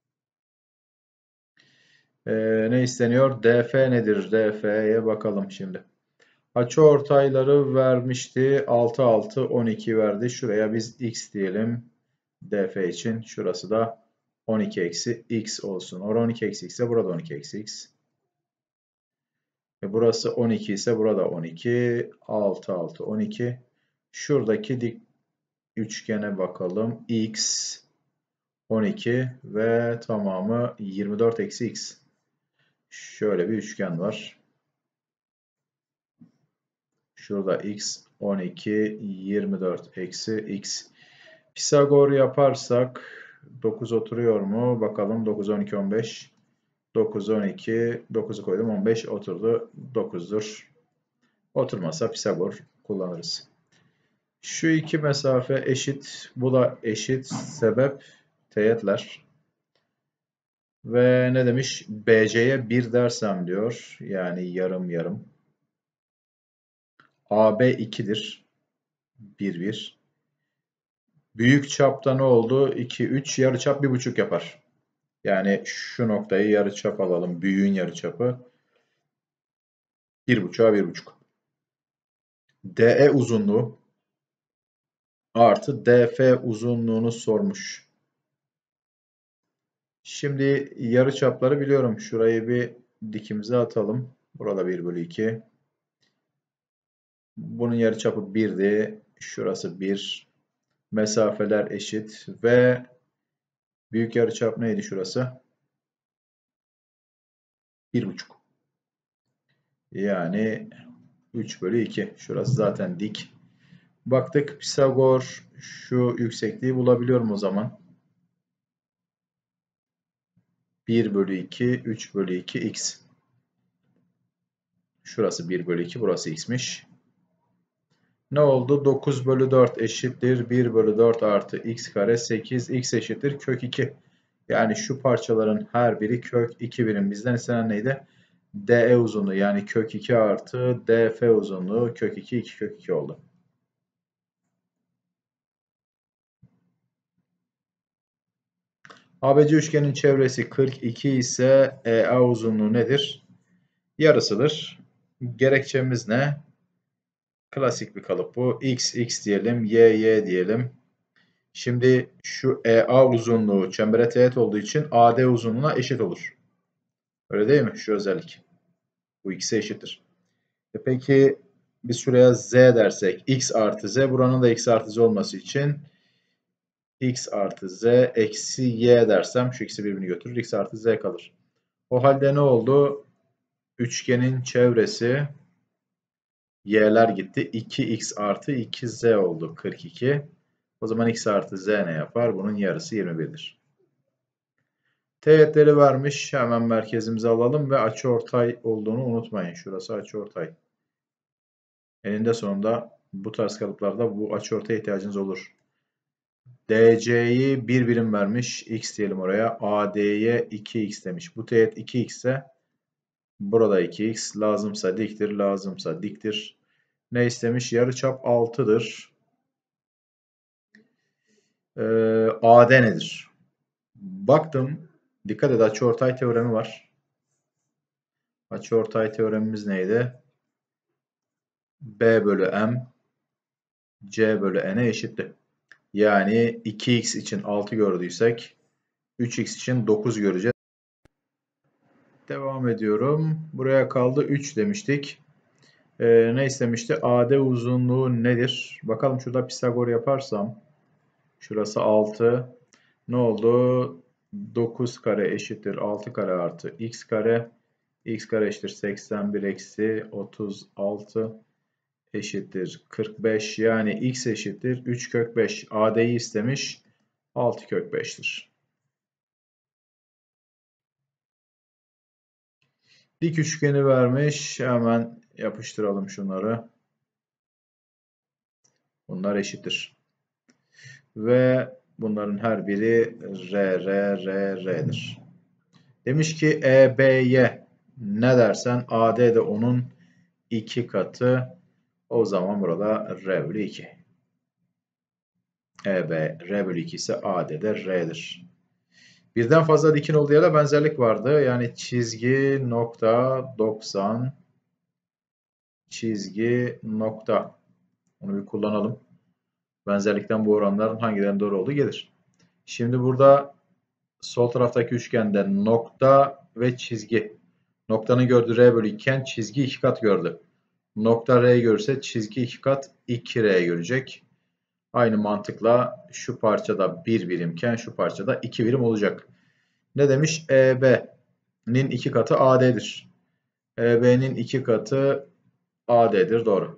Ee, ne isteniyor? D F nedir? D F'ye bakalım şimdi. Açıortayları vermişti. altı, altı, on iki verdi. Şuraya biz x diyelim. D F için. Şurası da on iki eksi x olsun. Orada on iki eksi x ise burada on iki eksi x. E burası on iki ise burada on iki. altı, altı, on iki. Şuradaki dik üçgene bakalım. X on iki ve tamamı yirmi dört eksi x. Şöyle bir üçgen var. Şurada x on iki, yirmi dört eksi x. Pisagor yaparsak dokuz oturuyor mu? Bakalım dokuz, on iki, on beş. dokuz, on iki, dokuzu koydum on beş oturdu. dokuzdur. Oturmasa Pisagor kullanırız. Şu iki mesafe eşit. Bu da eşit. Sebep teğetler. Ve ne demiş? B C'ye bir dersem diyor. Yani yarım yarım. A B ikidir. bir, bir. Büyük çapta ne oldu? iki, üç. Yarıçap bir buçuk yapar. Yani şu noktayı yarıçap alalım. Büyüğün yarıçapı. bir buçuğa bir buçuk. D E uzunluğu artı D F uzunluğunu sormuş. Şimdi yarıçapları biliyorum. Şurayı bir dikimize atalım. Burada bir bölü iki. Bunun yarıçapı birdi. Şurası bir. Mesafeler eşit. Ve büyük yarıçap neydi şurası? bir buçuk. Yani üç bölü iki. Şurası zaten dik. Baktık Pisagor şu yüksekliği bulabiliyorum o zaman. bir bölü iki, üç bölü iki x. Şurası bir bölü iki, burası x'miş. Ne oldu? dokuz bölü dört eşittir. bir bölü dört artı x kare sekiz. X eşittir kök iki. Yani şu parçaların her biri kök iki birim. Bizden istenen neydi? D E uzunluğu yani kök iki artı D F uzunluğu kök iki, iki kök iki oldu. A B C üçgenin çevresi kırk iki ise E A uzunluğu nedir? Yarısıdır. Gerekçemiz ne? Klasik bir kalıp bu. X, X diyelim. Y, Y diyelim. Şimdi şu E A uzunluğu çembere teğet olduğu için A D uzunluğuna eşit olur. Öyle değil mi? Şu özellik. Bu ikisi eşittir. E peki biz şuraya Z dersek X artı Z buranın da X artı Z olması için X artı Z eksi Y dersem şu ikisi birbirini götürür. X artı Z kalır. O halde ne oldu? Üçgenin çevresi Y'ler gitti. iki x artı iki z oldu. kırk iki. O zaman x artı z ne yapar? Bunun yarısı yirmi bir'dir. Teğetleri vermiş. Hemen merkezimize alalım ve açıortay olduğunu unutmayın. Şurası açıortay. Eninde sonunda bu tarz kalıplarda bu açıortaya ihtiyacınız olur. D C'yi bir birim vermiş. X diyelim oraya. A D'ye iki x demiş. Bu teğet iki x ise burada iki x. Lazımsa diktir. Lazımsa diktir. Ne istemiş? Yarıçap altı'dır. Ee, A D nedir? Baktım. Dikkat et, açıortay teoremi var. Açıortay teoremimiz neydi? B bölü M C bölü N'e eşitti. Yani iki x için altı gördüysek üç x için dokuz göreceğiz. Devam ediyorum. Buraya kaldı üç demiştik. Ee, ne istemişti? A D uzunluğu nedir? Bakalım şurada Pisagor yaparsam. Şurası altı. Ne oldu? dokuz kare eşittir altı kare artı x kare. X kare eşittir seksen bir eksi otuz altı eşittir kırk beş. Yani x eşittir üç kök beş. A D'yi istemiş. altı kök beş'tir. Dik üçgeni vermiş. Hemen yapıştıralım şunları. Bunlar eşittir. Ve bunların her biri R, R, R, R'dir. Demiş ki E B'ye ne dersen A D de onun iki katı. O zaman burada R bölü iki. E B R bölü iki ise A D de R'dir. Birden fazla dikin olduğu yere benzerlik vardı. Yani çizgi nokta doksan çizgi nokta. Onu bir kullanalım. Benzerlikten bu oranların hangilerinin doğru olduğu gelir. Şimdi burada sol taraftaki üçgende nokta ve çizgi. Noktanın gördüğü R bölü iki iken çizgi iki kat gördü. Nokta R görürse çizgi iki kat iki R görecek. Aynı mantıkla şu parçada bir birimken şu parçada iki birim olacak. Ne demiş? E B'nin iki katı A D'dir. E B'nin iki katı A D'dir. Doğru.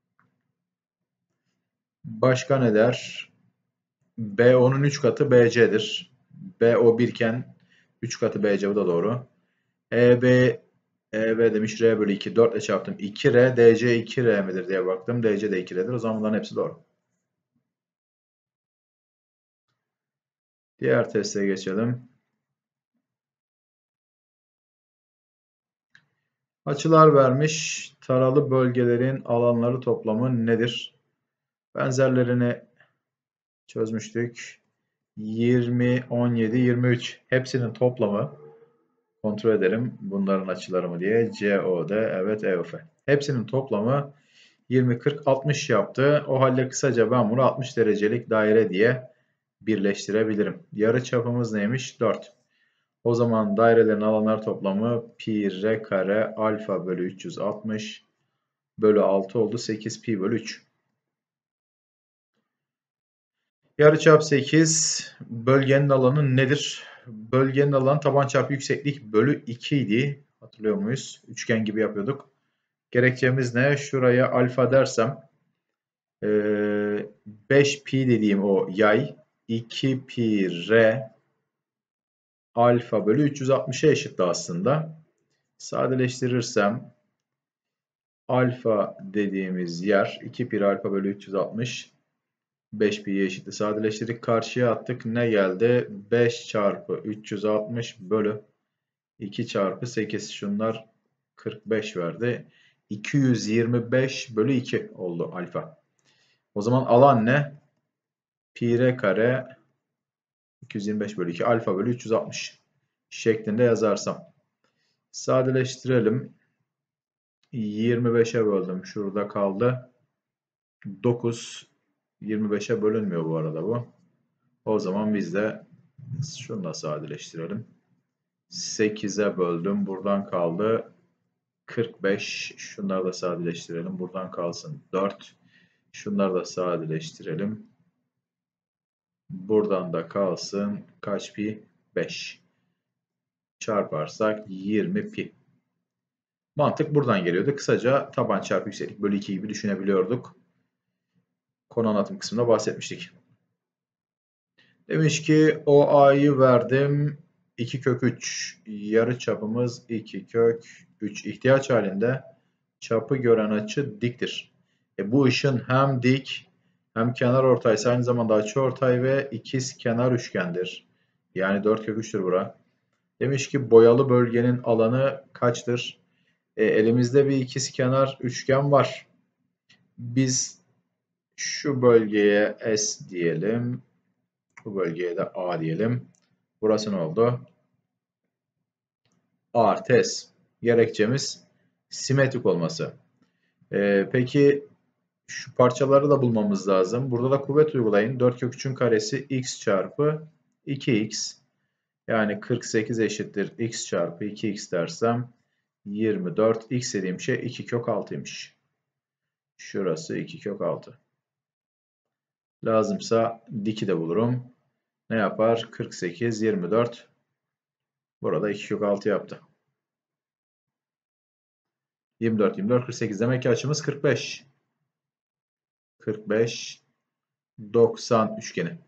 Başka ne der? B O'nun üç katı B C'dir. B O bir iken üç katı B C, bu da doğru. E B E B demiş R bölü iki. dört ile çarptım. iki R. D C iki R midir diye baktım. D C de iki R'dir. O zaman bunların hepsi doğru. Diğer teste geçelim. Açılar vermiş. Taralı bölgelerin alanları toplamı nedir? Benzerlerini çözmüştük. yirmi, on yedi, yirmi üç. Hepsinin toplamı. Kontrol edelim bunların açıları mı diye. C O D, evet E O F. Hepsinin toplamı yirmi, kırk, altmış yaptı. O halde kısaca ben bunu altmış derecelik daire diye birleştirebilirim. Yarıçapımız neymiş? dört. O zaman dairelerin alanlar toplamı pi r kare alfa bölü üç yüz altmış bölü altı oldu. sekiz pi bölü üç. Yarıçap sekiz. Bölgenin alanı nedir? Bölgenin alanı taban çarpı yükseklik bölü iki idi. Hatırlıyor muyuz? Üçgen gibi yapıyorduk. Gerekçemiz ne? Şuraya alfa dersem beş pi dediğim o yay iki pi r alfa bölü üç yüz altmış'a eşitti aslında. Sadeleştirirsem alfa dediğimiz yer iki pi alfa bölü üç yüz altmış beş pi'ye eşitti. Sadeleştirdik, karşıya attık. Ne geldi? beş çarpı üç yüz altmış bölü iki çarpı sekiz. Şunlar kırk beş verdi. iki yüz yirmi beş bölü iki oldu alfa. O zaman alan ne? Pi r kare iki yüz yirmi beş bölü iki alfa bölü üç yüz altmış şeklinde yazarsam. Sadeleştirelim. yirmi beşe böldüm. Şurada kaldı. dokuz. yirmi beşe bölünmüyor bu arada bu. O zaman biz de şununla sadeleştirelim. sekize böldüm. Buradan kaldı kırk beş. Şunları da sadeleştirelim. Buradan kalsın dört. Şunları da sadeleştirelim. Buradan da kalsın kaç pi? beş. Çarparsak yirmi pi. Mantık buradan geliyordu. Kısaca taban çarpı yükseklik bölü iki gibi düşünebiliyorduk. Konu anlatım kısmında bahsetmiştik. Demiş ki O A'yı verdim. iki kök üç. Yarı çapımız iki kök üç. İhtiyaç halinde çapı gören açı diktir. E bu ışın hem dik hem kenar ortaysa aynı zamanda açıortay ve ikiz kenar üçgendir. Yani dört kök üç'tür bura. Demiş ki boyalı bölgenin alanı kaçtır? E, elimizde bir ikiz kenar üçgen var. Biz şu bölgeye S diyelim. Bu bölgeye de A diyelim. Burası ne oldu? A artı S. Gerekçemiz simetrik olması. Ee, peki şu parçaları da bulmamız lazım. Burada da kuvvet uygulayın. dört kök üçün karesi x çarpı iki x. Yani kırk sekiz eşittir x çarpı iki x dersem yirmi dört. X dediğim şey iki kök altıymış. Şurası iki kök altı. Lazımsa diki de bulurum. Ne yapar? kırk sekiz, yirmi dört. Burada iki kök altı yaptı. yirmi dört, yirmi dört, kırk sekiz. Demek ki açımız kırk beş. kırk beş, doksan üçgeni.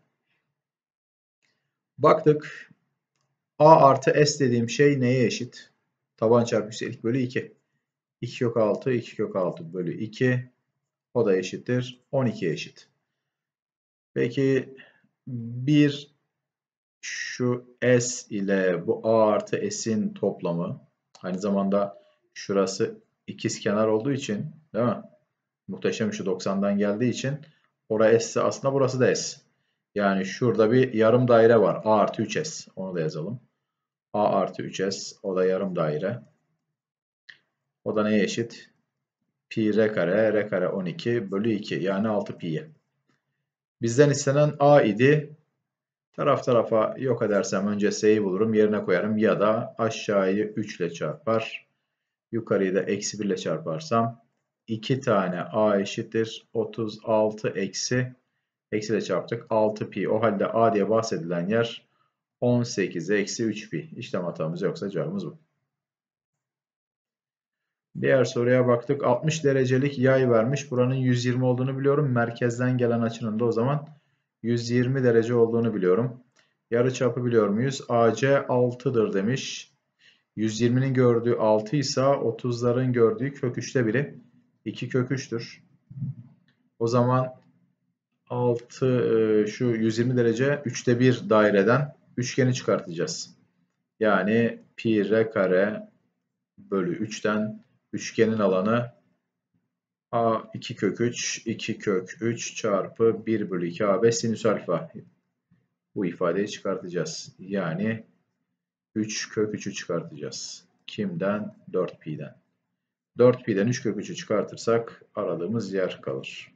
Baktık. A artı S dediğim şey neye eşit? Taban çarpı yükseklik bölü iki. iki kök altı, iki kök altı bölü iki. O da eşittir. on ikiye eşit. Peki bir şu S ile bu A artı S'in toplamı. Aynı zamanda şurası ikizkenar olduğu için, değil mi? Muhteşem şu doksandan geldiği için orası S, aslında burası da S. Yani şurada bir yarım daire var. A artı üç S. Onu da yazalım. A artı üç S. O da yarım daire. O da neye eşit? Pi r kare. R kare on iki bölü iki. Yani altı pi'ye. Bizden istenen A idi. Taraf tarafa yok edersem önce S'yi bulurum. Yerine koyarım. Ya da aşağıyı üç ile çarpar. Yukarıyı da eksi bir ile çarparsam iki tane A eşittir. otuz altı eksi. Eksi ile çarptık. altı pi. O halde A diye bahsedilen yer on sekiz eksi üç pi. İşlem hatamız yoksa cevabımız bu. Diğer soruya baktık. altmış derecelik yay vermiş. Buranın yüz yirmi olduğunu biliyorum. Merkezden gelen açının da o zaman yüz yirmi derece olduğunu biliyorum. Yarıçapı biliyor muyuz? A C altıdır demiş. yüz yirminin gördüğü altı ise otuzların gördüğü kök üçte biri. iki kök üç'tür. O zaman altı şu yüz yirmi derece üçte bir daireden üçgeni çıkartacağız. Yani pi r kare bölü üç'ten üçgenin alanı A iki kök üç, iki kök üç çarpı bir bölü iki A B sinüs alfa. Bu ifadeyi çıkartacağız. Yani üç kök üç'ü çıkartacağız. Kimden? dört pi'den. dört pi'den üç kök üç'ü çıkartırsak aradığımız yer kalır.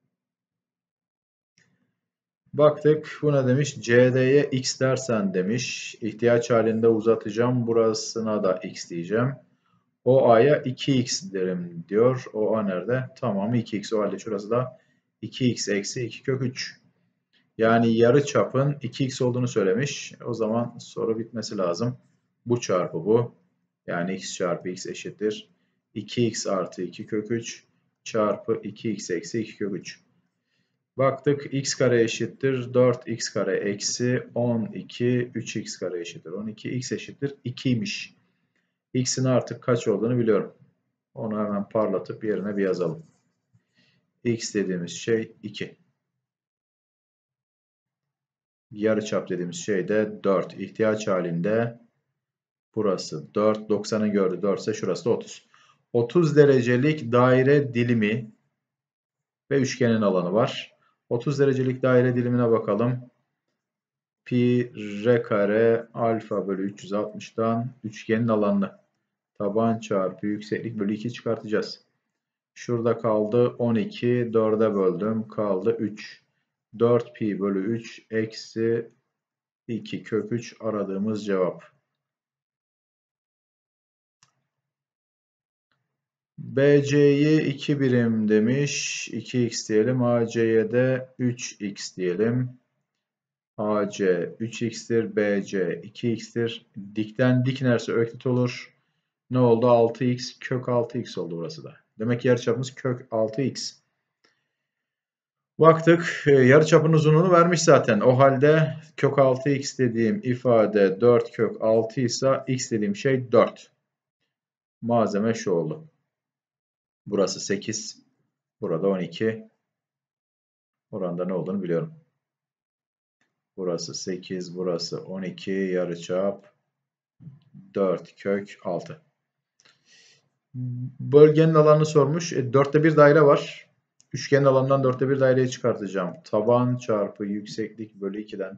Baktık. Bu ne demiş? C D'ye x dersen demiş. İhtiyaç halinde uzatacağım. Burasına da x diyeceğim. O A'ya iki x derim diyor. O A nerede? Tamamı iki x. O halde şurası da iki x eksi iki kök üç. Yani yarı çapın iki x olduğunu söylemiş. O zaman soru bitmesi lazım. Bu çarpı bu. Yani x çarpı x eşittir. iki x artı iki kök üç çarpı iki x eksi iki kök üç. Baktık x kare eşittir. dört x kare eksi on iki. üç x kare eşittir. on iki. X eşittir. iki'ymiş. X'in artık kaç olduğunu biliyorum. Onu hemen parlatıp yerine bir yazalım. X dediğimiz şey iki. Yarıçap dediğimiz şey de dört. İhtiyaç halinde burası dört. doksanın gördüğü dört ise şurası da otuz. otuz derecelik daire dilimi ve üçgenin alanı var. otuz derecelik daire dilimine bakalım. Pi r kare alfa bölü üç yüz altmış'tan üçgenin alanını taban çarpı yükseklik bölü iki çıkartacağız. Şurada kaldı on iki. dört'e böldüm. Kaldı üç. dört pi bölü üç eksi iki kök üç aradığımız cevap. B C'yi iki birim demiş. iki x diyelim. A C'ye de üç x diyelim. A C üç x'tir. B C iki x'tir. Dikten dik inerse öklit olur. Ne oldu? altı x kök altı x oldu burası da. Demek ki yarıçapımız kök altı x. Baktık. Yarıçapın uzunluğunu vermiş zaten. O halde kök altı x dediğim ifade dört kök altı ise x dediğim şey dört. Malzeme şu oldu. Burası sekiz. Burada on iki. Oranda ne olduğunu biliyorum. Burası sekiz. Burası on iki. Yarıçap dört kök altı. Bölgenin alanını sormuş. E, dörtte bir daire var. Üçgenin alanından dörtte bir daireyi çıkartacağım. Taban çarpı yükseklik bölü iki'den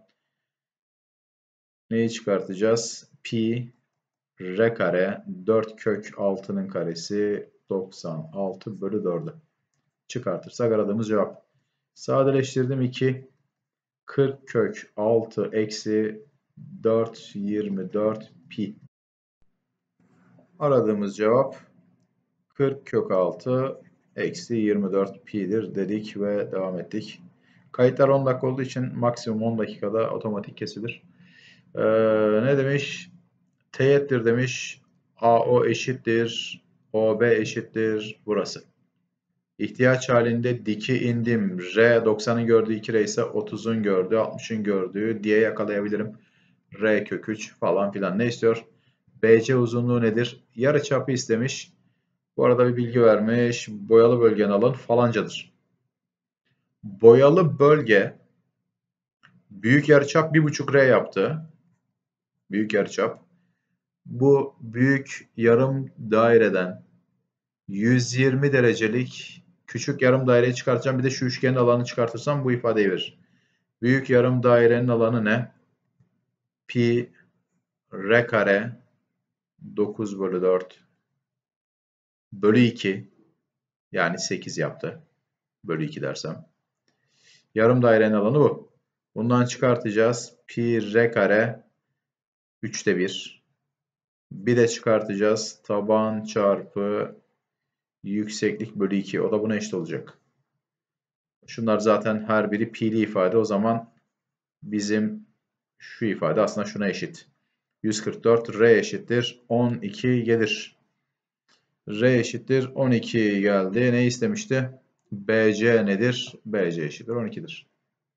neyi çıkartacağız? Pi r kare dört kök altı'nın karesi doksan altı bölü dört'ü. Çıkartırsak aradığımız cevap. Sadeleştirdim iki. kırk kök altı eksi dört yirmi dört pi. Aradığımız cevap kırk kök altı eksi yirmi dört pi'dir dedik ve devam ettik. Kayıtlar on dakika olduğu için maksimum on dakikada otomatik kesilir. Ee, ne demiş? Teğettir demiş. A O eşittir. O B eşittir. Burası. İhtiyaç halinde diki indim. R doksanın gördüğü iki R ise otuzun gördüğü, altmışın gördüğü diye yakalayabilirim. R kök üç falan filan. Ne istiyor? B C uzunluğu nedir? Yarıçapı istemiş. Bu arada bir bilgi vermiş. Boyalı bölgenin alanı falancadır. Boyalı bölge büyük yarıçap bir buçuk R yaptı. Büyük yarıçap. Bu büyük yarım daireden yüz yirmi derecelik küçük yarım daireyi çıkartacağım. Bir de şu üçgenin alanını çıkartırsam bu ifadeyi verir. Büyük yarım dairenin alanı ne? Pi R kare dokuz bölü dört bölü iki, yani sekiz yaptı. Bölü iki dersem. Yarım dairenin alanı bu. Bundan çıkartacağız. Pi R kare üçte bir. Bir de çıkartacağız. Taban çarpı yükseklik bölü iki. O da buna eşit olacak. Şunlar zaten her biri pi'li ifade. O zaman bizim şu ifade aslında şuna eşit. yüz kırk dört R eşittir on iki gelir. R eşittir on iki geldi. Ne istemişti? B C nedir? B C eşittir on iki'dir.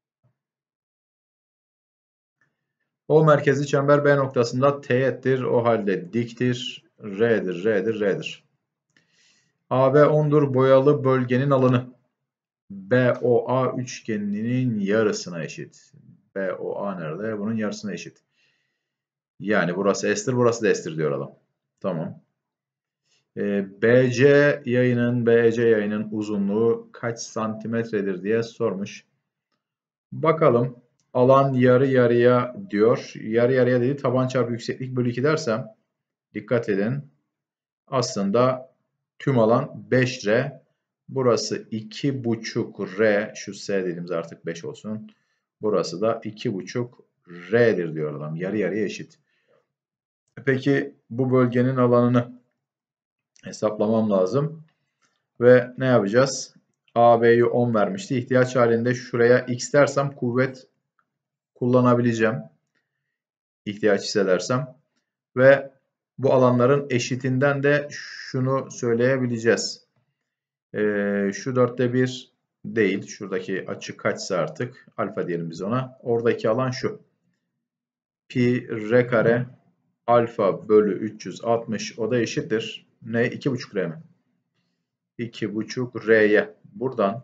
O merkezli çember B noktasında teğettir. O halde diktir. R'dir, R'dir, R'dir. A B on'dur. Boyalı bölgenin alanı B O A üçgeninin yarısına eşit. B O A nerede? Bunun yarısına eşit. Yani burası S'tir, burası da S'tir diyor adam. Tamam. Ee, B C yayının, B C yayının uzunluğu kaç santimetredir diye sormuş. Bakalım. Alan yarı yarıya diyor. Yarı yarıya dedi. Taban çarpı yükseklik bölü iki dersem. Dikkat edin. Aslında tüm alan beş R. Burası iki buçuk R. Şu S dediğimiz artık beş olsun. Burası da iki buçuk R'dir diyor adam. Yarı yarıya eşit. Peki bu bölgenin alanını hesaplamam lazım. Ve ne yapacağız? A B'yi on vermişti. İhtiyaç halinde şuraya X dersem kuvvet kullanabileceğim. İhtiyaç hissedersem. Ve bu alanların eşitinden de şunu söyleyebileceğiz. Ee, şu dörtte bir değil. Şuradaki açı kaçsa artık. Alfa diyelim biz ona. Oradaki alan şu. Pi R kare alfa bölü üç yüz altmış. O da eşittir. Ne? iki buçuk R mi? iki buçuk R'ye. Buradan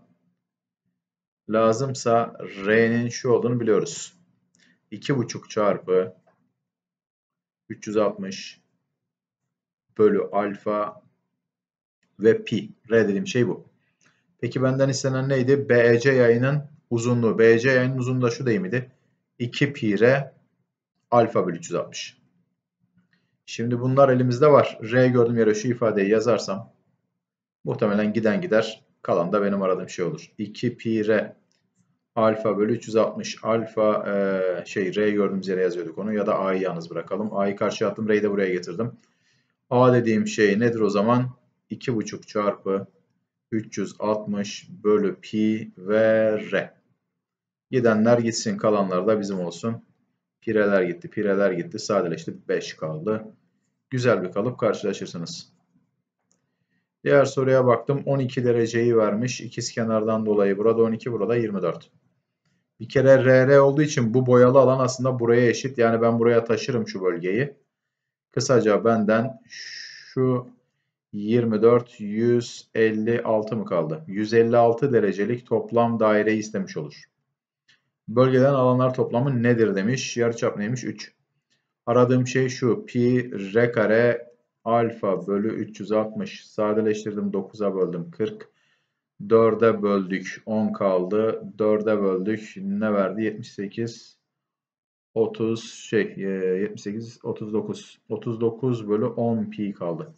lazımsa R'nin şu olduğunu biliyoruz. iki buçuk çarpı üç yüz altmış bölü alfa ve pi. R dediğim şey bu. Peki benden istenen neydi? B E C yayının uzunluğu. B E C yayının uzunluğu da şu değil miydi? iki pi R alfa bölü üç yüz altmış. Şimdi bunlar elimizde var. R gördüğüm yere şu ifadeyi yazarsam muhtemelen giden gider. Kalan da benim aradığım şey olur. iki pi R alfa bölü üç yüz altmış. Alfa e, şey R gördüğümüz yere yazıyorduk onu. Ya da A'yı yalnız bırakalım. A'yı karşıya attım. R'yi de buraya getirdim. A dediğim şey nedir o zaman? iki buçuk çarpı üç yüz altmış bölü pi ve R. Gidenler gitsin. Kalanlar da bizim olsun. Pireler gitti. Pireler gitti. Sadeleşti. beş kaldı. Güzel bir kalıp karşılaşırsınız. Diğer soruya baktım. on iki dereceyi vermiş. İkizkenardan dolayı burada on iki, burada yirmi dört. Bir kere R R olduğu için bu boyalı alan aslında buraya eşit. Yani ben buraya taşırım şu bölgeyi. Kısaca benden şu yirmi dört, yüz elli altı mı kaldı? yüz elli altı derecelik toplam daireyi istemiş olur. Bölgeden alanlar toplamı nedir demiş. Yarıçap neymiş? üç. Aradığım şey şu. Pi R kare alfa bölü üç yüz altmış. Sadeleştirdim. dokuza böldüm. kırk. dörde böldük. on kaldı. dörde böldük. Ne verdi? yetmiş sekiz. otuz şey yetmiş sekiz, otuz dokuz. otuz dokuz bölü on pi kaldı.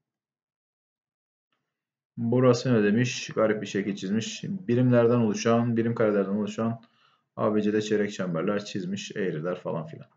Burası ne demiş? Garip bir şekil çizmiş. Birimlerden oluşan, birim karelerden oluşan A B C'de çeyrek çemberler çizmiş. Eğriler falan filan.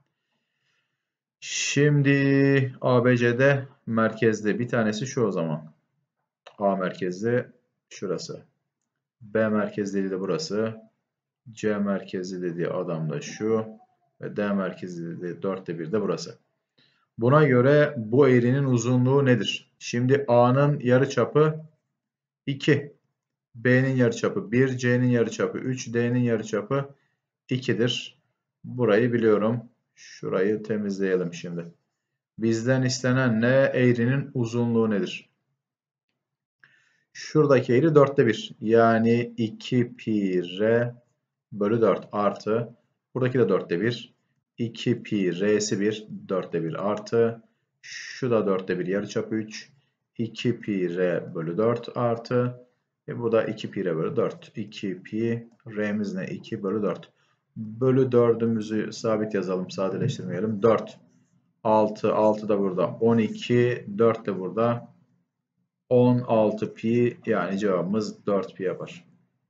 Şimdi A B C'de merkezde bir tanesi şu o zaman. A merkezli şurası. B merkezli de burası. C merkezli dediği adam da şu. Ve D merkezli dediği dörtte bir de burası. Buna göre bu eğrinin uzunluğu nedir? Şimdi A'nın yarıçapı iki. B'nin yarıçapı bir, C'nin yarıçapı üç, D'nin yarıçapı iki'dir. Burayı biliyorum. Şurayı temizleyelim şimdi. Bizden istenen ne? Eğrinin uzunluğu nedir? Şuradaki eğri dörtte bir. Yani iki pi r bölü dört artı. Buradaki de dörtte bir. iki pi r'si bir. dörtte bir artı. Şu da dörtte bir yarıçapı üç. iki pi r bölü dört artı. E bu da iki pi r bölü dört. iki pi r'miz ne? iki bölü dört. Bölü dördümüzü sabit yazalım. Sadeleştirmeyelim. dört. altı. altı da burada. on iki. dört de burada. on altı pi, yani cevabımız dört pi yapar.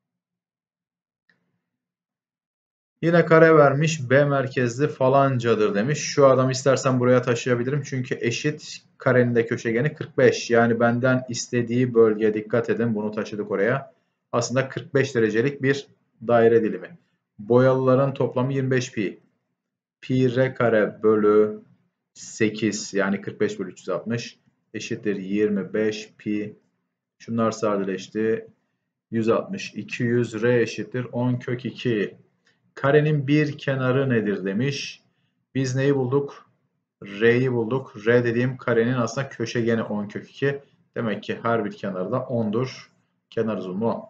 Yine kare vermiş. B merkezli falancadır demiş. Şu adam istersen buraya taşıyabilirim. Çünkü eşit, karenin de köşegeni kırk beş. Yani benden istediği bölgeye dikkat edin. Bunu taşıdık oraya. Aslında kırk beş derecelik bir daire dilimi. Boyalıların toplamı yirmi beş pi. Pi r kare bölü sekiz, yani kırk beş bölü üç yüz altmış eşittir yirmi beş pi. Şunlar sadeleşti. yüz altmış. iki yüz. R eşittir on kök iki. Karenin bir kenarı nedir demiş. Biz neyi bulduk? R'yi bulduk. R dediğim karenin aslında köşegeni on kök iki. Demek ki her bir kenarı da on'dur. Kenar uzunluğu on.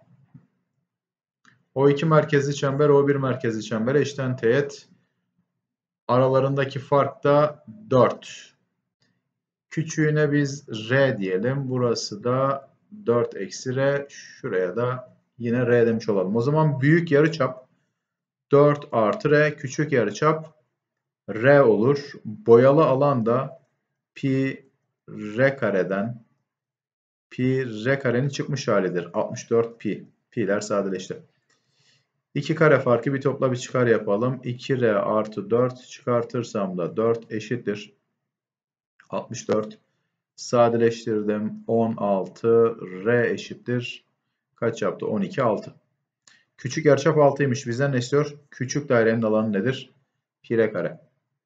O iki merkezli çember, O bir merkezli çembere eşiten teğet. Aralarındaki fark da dört. Küçüğüne biz R diyelim. Burası da dört eksi R. Şuraya da yine R demiş olalım. O zaman büyük yarıçap dört artı R, küçük yarıçap R olur. Boyalı alan da pi R kareden pi R karenin çıkmış halidir. altmış dört pi. Pi'ler sadeleşti. iki kare farkı bir topla bir çıkar yapalım. iki R artı dört çıkartırsam da dört eşittir altmış dört. Sadeleştirdim. on altı. R eşittir. Kaç yaptı? on iki, altı. Küçük yarıçap altıymış. Bizden ne istiyor? Küçük dairenin alanı nedir? Pi R kare.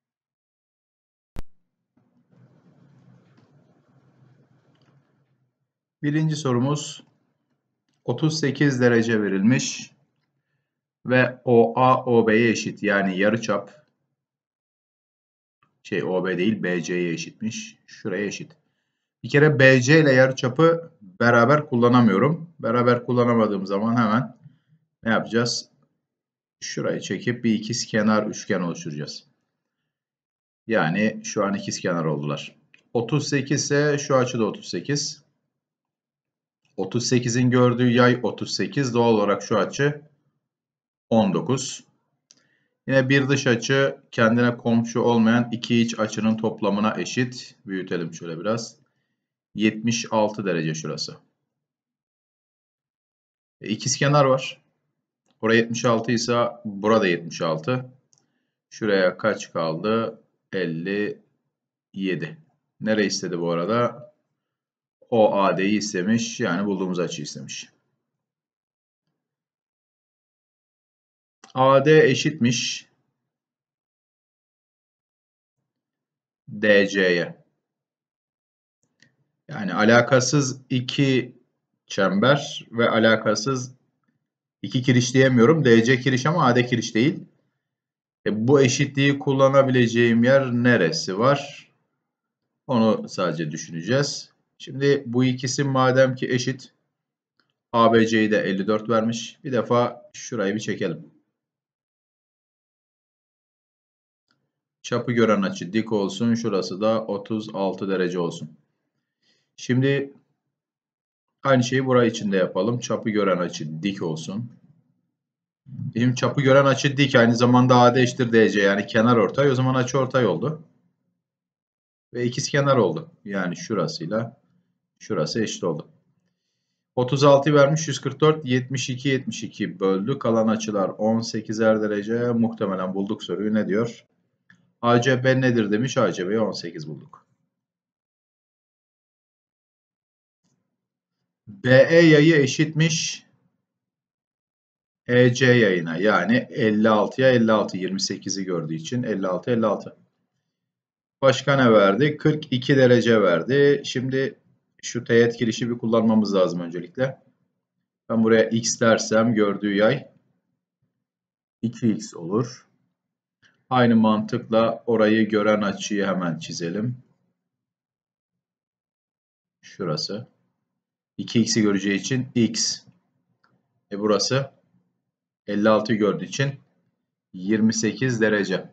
Birinci sorumuz otuz sekiz derece verilmiş ve O A O B'ye eşit, yani yarıçap şey O B değil B C'ye eşitmiş. Şuraya eşit. Bir kere B C ile yarıçapı beraber kullanamıyorum. Beraber kullanamadığım zaman hemen ne yapacağız? Şurayı çekip bir ikizkenar üçgen oluşturacağız. Yani şu an ikizkenar oldular. otuz sekiz ise şu açı da otuz sekiz. otuz sekizin gördüğü yay otuz sekiz. Doğal olarak şu açı on dokuz. Yine bir dış açı kendine komşu olmayan iki iç açının toplamına eşit. Büyütelim şöyle biraz. yetmiş altı derece şurası. E, İkizkenar var. Orada yetmiş altı ise burada yetmiş altı. Şuraya kaç kaldı? elli yedi. Nereye istedi bu arada? O A D'yi istemiş. Yani bulduğumuz açı istemiş. A D eşitmiş D C'ye. Yani alakasız iki çember ve alakasız iki kiriş diyemiyorum. D C kiriş ama A D kiriş değil. E, bu eşitliği kullanabileceğim yer neresi var? Onu sadece düşüneceğiz. Şimdi bu ikisi madem ki eşit, A B C'yi de elli dört vermiş. Bir defa şurayı bir çekelim. Çapı gören açı dik olsun. Şurası da otuz altı derece olsun. Şimdi aynı şeyi burayı içinde yapalım. Çapı gören açı dik olsun. Şimdi çapı gören açı dik. Aynı zamanda A D eşittir D C. Yani kenar ortay. O zaman açı ortay oldu. Ve ikizkenar oldu. Yani şurasıyla şurası eşit oldu. otuz altı vermiş, yüz kırk dört, yetmiş iki, yetmiş iki böldü. Kalan açılar on sekizer derece. Muhtemelen bulduk soruyu. Ne diyor? A C B nedir demiş. A C B'yi on sekiz bulduk. B E yayı eşitmiş E C yayına. Yani elli altıya elli altı. yirmi sekizi gördüğü için elli altı, elli altı. Başka ne verdi? kırk iki derece verdi. Şimdi şu teğet kirişi bir kullanmamız lazım öncelikle. Ben buraya x dersem gördüğü yay iki x olur. Aynı mantıkla orayı gören açıyı hemen çizelim. Şurası. iki x'i göreceği için x. E burası elli altıyı gördüğü için yirmi sekiz derece.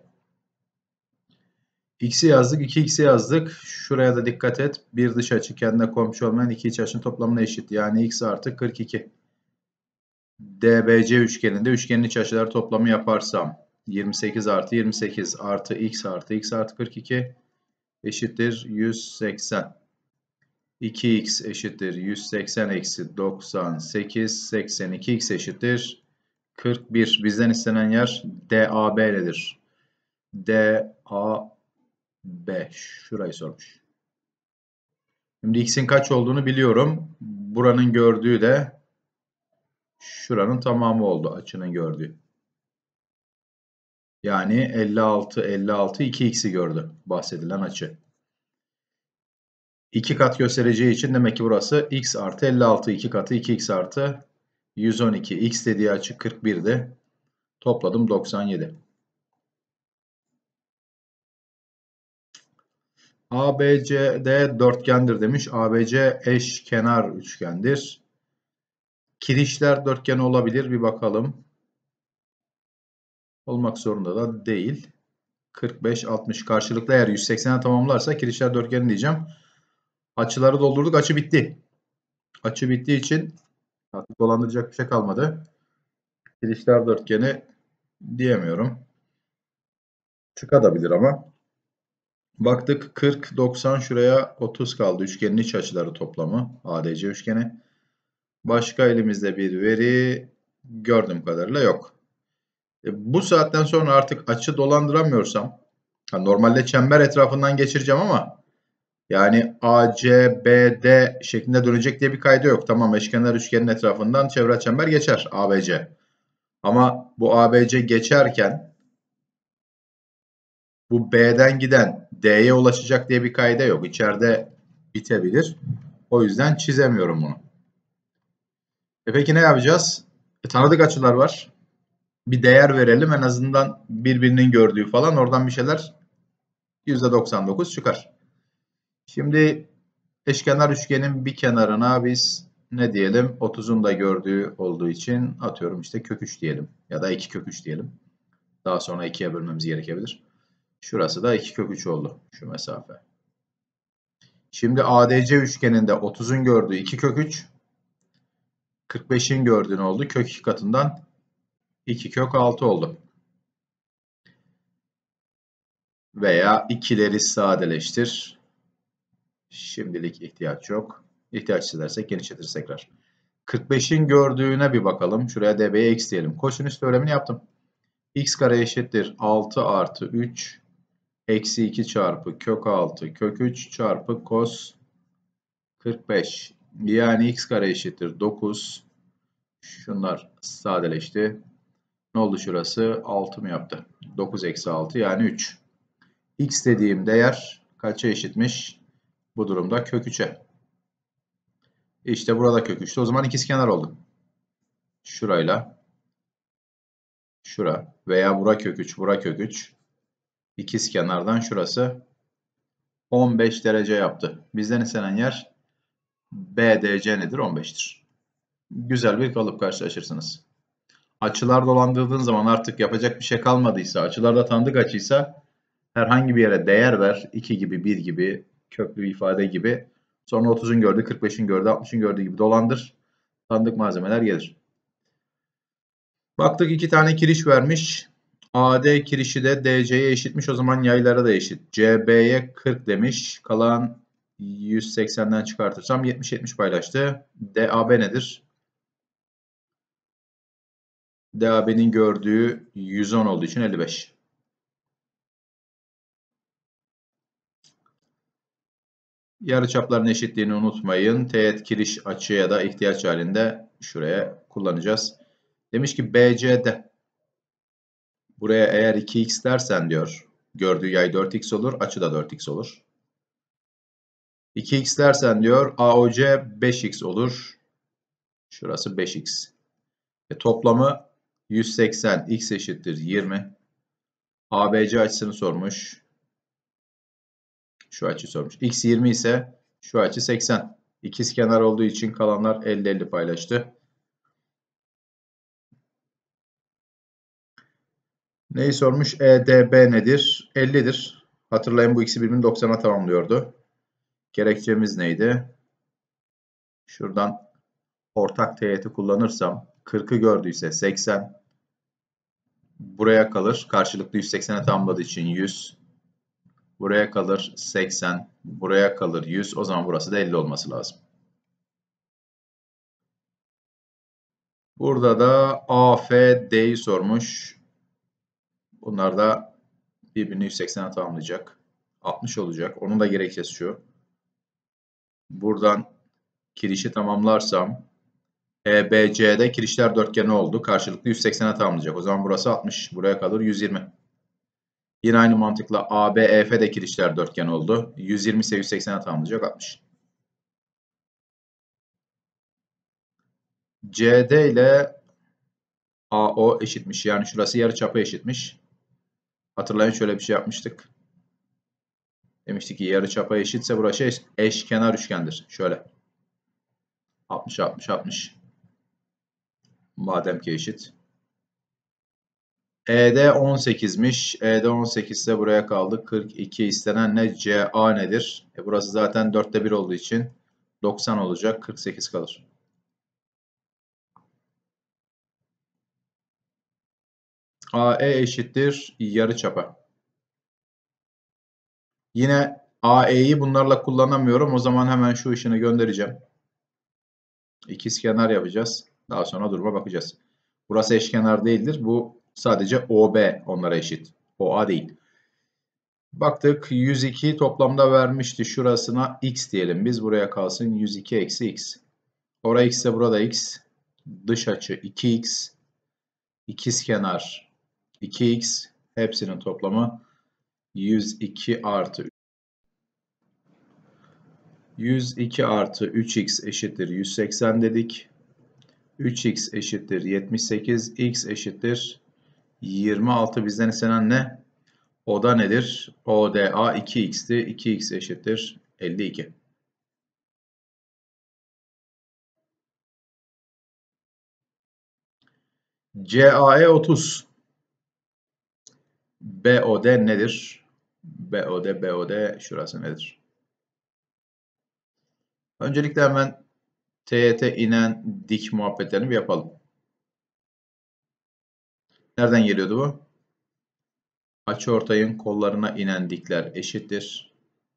X'i yazdık, iki x'i yazdık. Şuraya da dikkat et. Bir dış açı kendine komşu olmayan iki iç açının toplamına eşit. Yani x artı kırk iki. D B C üçgeninde üçgenin iç açıları toplamı yaparsam yirmi sekiz artı yirmi sekiz artı x artı x artı kırk iki eşittir yüz seksen. iki x eşittir yüz seksen eksi doksan sekiz, seksen iki x eşittir kırk bir. Bizden istenen yer D A B nedir? D A B. Şurayı sormuş. Şimdi x'in kaç olduğunu biliyorum. Buranın gördüğü de şuranın tamamı oldu. Açının gördüğü. Yani elli altı, elli altı, iki x'i gördü bahsedilen açı. iki kat göstereceği için demek ki burası x artı elli altı, iki katı iki x artı yüz on iki. X dediği açı kırk bir'di. Topladım doksan yedi. A B C D dörtgendir demiş. A B C eşkenar üçgendir. Kirişler dörtgeni olabilir. Bir bakalım. Olmak zorunda da değil. kırk beş, altmış karşılıklı eğer yüz seksene tamamlarsa kirişler dörtgeni diyeceğim. Açıları doldurduk. Açı bitti. Açı bittiği için artık dolandıracak bir şey kalmadı. Kirişler dörtgeni diyemiyorum. Çıkabilir ama. Baktık kırk, doksan şuraya otuz kaldı. Üçgenin iç açıları toplamı. A D C üçgeni. Başka elimizde bir veri gördüğüm kadarıyla yok. E, bu saatten sonra artık açı dolandıramıyorsam normalde çember etrafından geçireceğim ama yani A C B D şeklinde dönecek diye bir kaydı yok. Tamam, eşkenar üçgenin etrafından çevre çember geçer A B C. Ama bu A B C geçerken bu B'den giden D'ye ulaşacak diye bir kayda yok. İçeride bitebilir. O yüzden çizemiyorum bunu. E peki ne yapacağız? E, tanıdık açılar var. Bir değer verelim, en azından birbirinin gördüğü falan, oradan bir şeyler yüzde doksan dokuz çıkar. Şimdi eşkenar üçgenin bir kenarına biz ne diyelim? otuzun da gördüğü olduğu için atıyorum işte kök üç diyelim. Ya da iki kök üç diyelim. Daha sonra ikiye bölmemiz gerekebilir. Şurası da iki kök üç oldu şu mesafe. Şimdi A D C üçgeninde otuzun gördüğü iki kök üç. kırk beşin gördüğü ne oldu? Kök iki katından iki kök altı oldu. Veya ikileri sadeleştir. Şimdilik ihtiyaç yok. İhtiyaç hissedersek genişletiriz tekrar. kırk beşin gördüğüne bir bakalım. Şuraya db'ye x diyelim. Kosinüs teoremini yaptım. X kare eşittir altı artı üç eksi iki çarpı kök altı kök üç çarpı cos kırk beş. Yani x kare eşittir dokuz. Şunlar sadeleşti. Ne oldu şurası? altı mı yaptı? dokuz eksi altı yani üç. X dediğim değer kaça eşitmiş? Bu durumda kök üçe. İşte burada kök üçte. O zaman ikizkenar oldu. Şurayla şura veya bura kök üç, bura kök üç. İkizkenardan şurası on beş derece yaptı. Bizden istenen yer B D C nedir? on beş'tir. Güzel bir kalıp karşılaşırsınız. Açılar dolandırdığın zaman artık yapacak bir şey kalmadıysa, açılarda tanıdık açıysa herhangi bir yere değer ver. iki gibi, bir gibi, köklü ifade gibi. Sonra otuzun gördüğü, kırk beşin gördüğü, altmışın gördüğü gibi dolandır. Tanıdık malzemeler gelir. Baktık iki tane kiriş vermiş. A D kirişi de D C'ye eşitmiş. O zaman yaylara da eşit. C B'ye kırk demiş. Kalan yüz seksenden çıkartırsam yetmiş yetmiş paylaştı. D A B nedir? D A B'nin gördüğü yüz on olduğu için elli beş. Yarıçapların eşitliğini unutmayın. Teğet kiriş açıya da ihtiyaç halinde şuraya kullanacağız. Demiş ki B C D. Buraya eğer iki x dersen diyor. Gördüğü yay dört x olur. Açı da dört x olur. iki x dersen diyor A O C beş x olur. Şurası beş x. E, toplamı yüz seksen, x eşittir yirmi. A B C açısını sormuş. Şu açı sormuş. X yirmi ise şu açı seksen. İkizkenar olduğu için kalanlar elli elli paylaştı. Neyi sormuş? E D B nedir? ellidir. Hatırlayın bu ikisi birbirini doksana tamamlıyordu. Gerekçemiz neydi? Şuradan ortak teğeti kullanırsam kırkı gördüyse seksen. Buraya kalır. Karşılıklı yüz seksene tamamladığı için yüz. Buraya kalır seksen. Buraya kalır yüz. O zaman burası da elli olması lazım. Burada da A F D'yi sormuş. Bunlar da birbirini yüz seksene tamamlayacak. altmış olacak. Onun da gerekçesi şu. Buradan kirişi tamamlarsam E B C'de kirişler dörtgeni oldu. Karşılıklı yüz seksene tamamlayacak. O zaman burası altmış. Buraya kalır yüz yirmi. Yine aynı mantıkla A B E F de kirişler dörtgen oldu. yüz yirmi ise yüz seksene tamamlayacak altmış. C D ile A O eşitmiş. Yani şurası yarıçapı eşitmiş. Hatırlayın şöyle bir şey yapmıştık. Demiştik ki yarıçapı eşitse burası eş, eşkenar üçgendir. Şöyle. altmış altmış altmış. Madem ki eşit. E D on sekizmiş. E D on sekiz ise buraya kaldı. kırk iki istenen ne? C A nedir? E burası zaten dörtte bir olduğu için doksan olacak. kırk sekiz kalır. A E eşittir yarıçapa. Yine A E'yi bunlarla kullanamıyorum. O zaman hemen şu ışını göndereceğim. İkizkenar yapacağız. Daha sonra duruma bakacağız. Burası eşkenar değildir. Bu sadece O B onlara eşit. O A değil. Baktık yüz iki toplamda vermişti. Şurasına x diyelim. Biz buraya kalsın yüz iki eksi x. Oraya x ise burada x. Dış açı iki x. İkizkenar iki x. Hepsinin toplamı yüz iki artı yüz iki artı üç x eşittir yüz seksen dedik. üç x eşittir yetmiş sekiz. X eşittir yirmi altı. Bizden istenen ne? O da nedir? O D A iki x'ti. iki x eşittir elli iki. C A E otuz. B O D nedir? B O D, B O D şurası nedir? Öncelikle hemen teğete inen dik muhabbetlerini bir yapalım. Nereden geliyordu bu? Açıortayın kollarına inen dikler eşittir.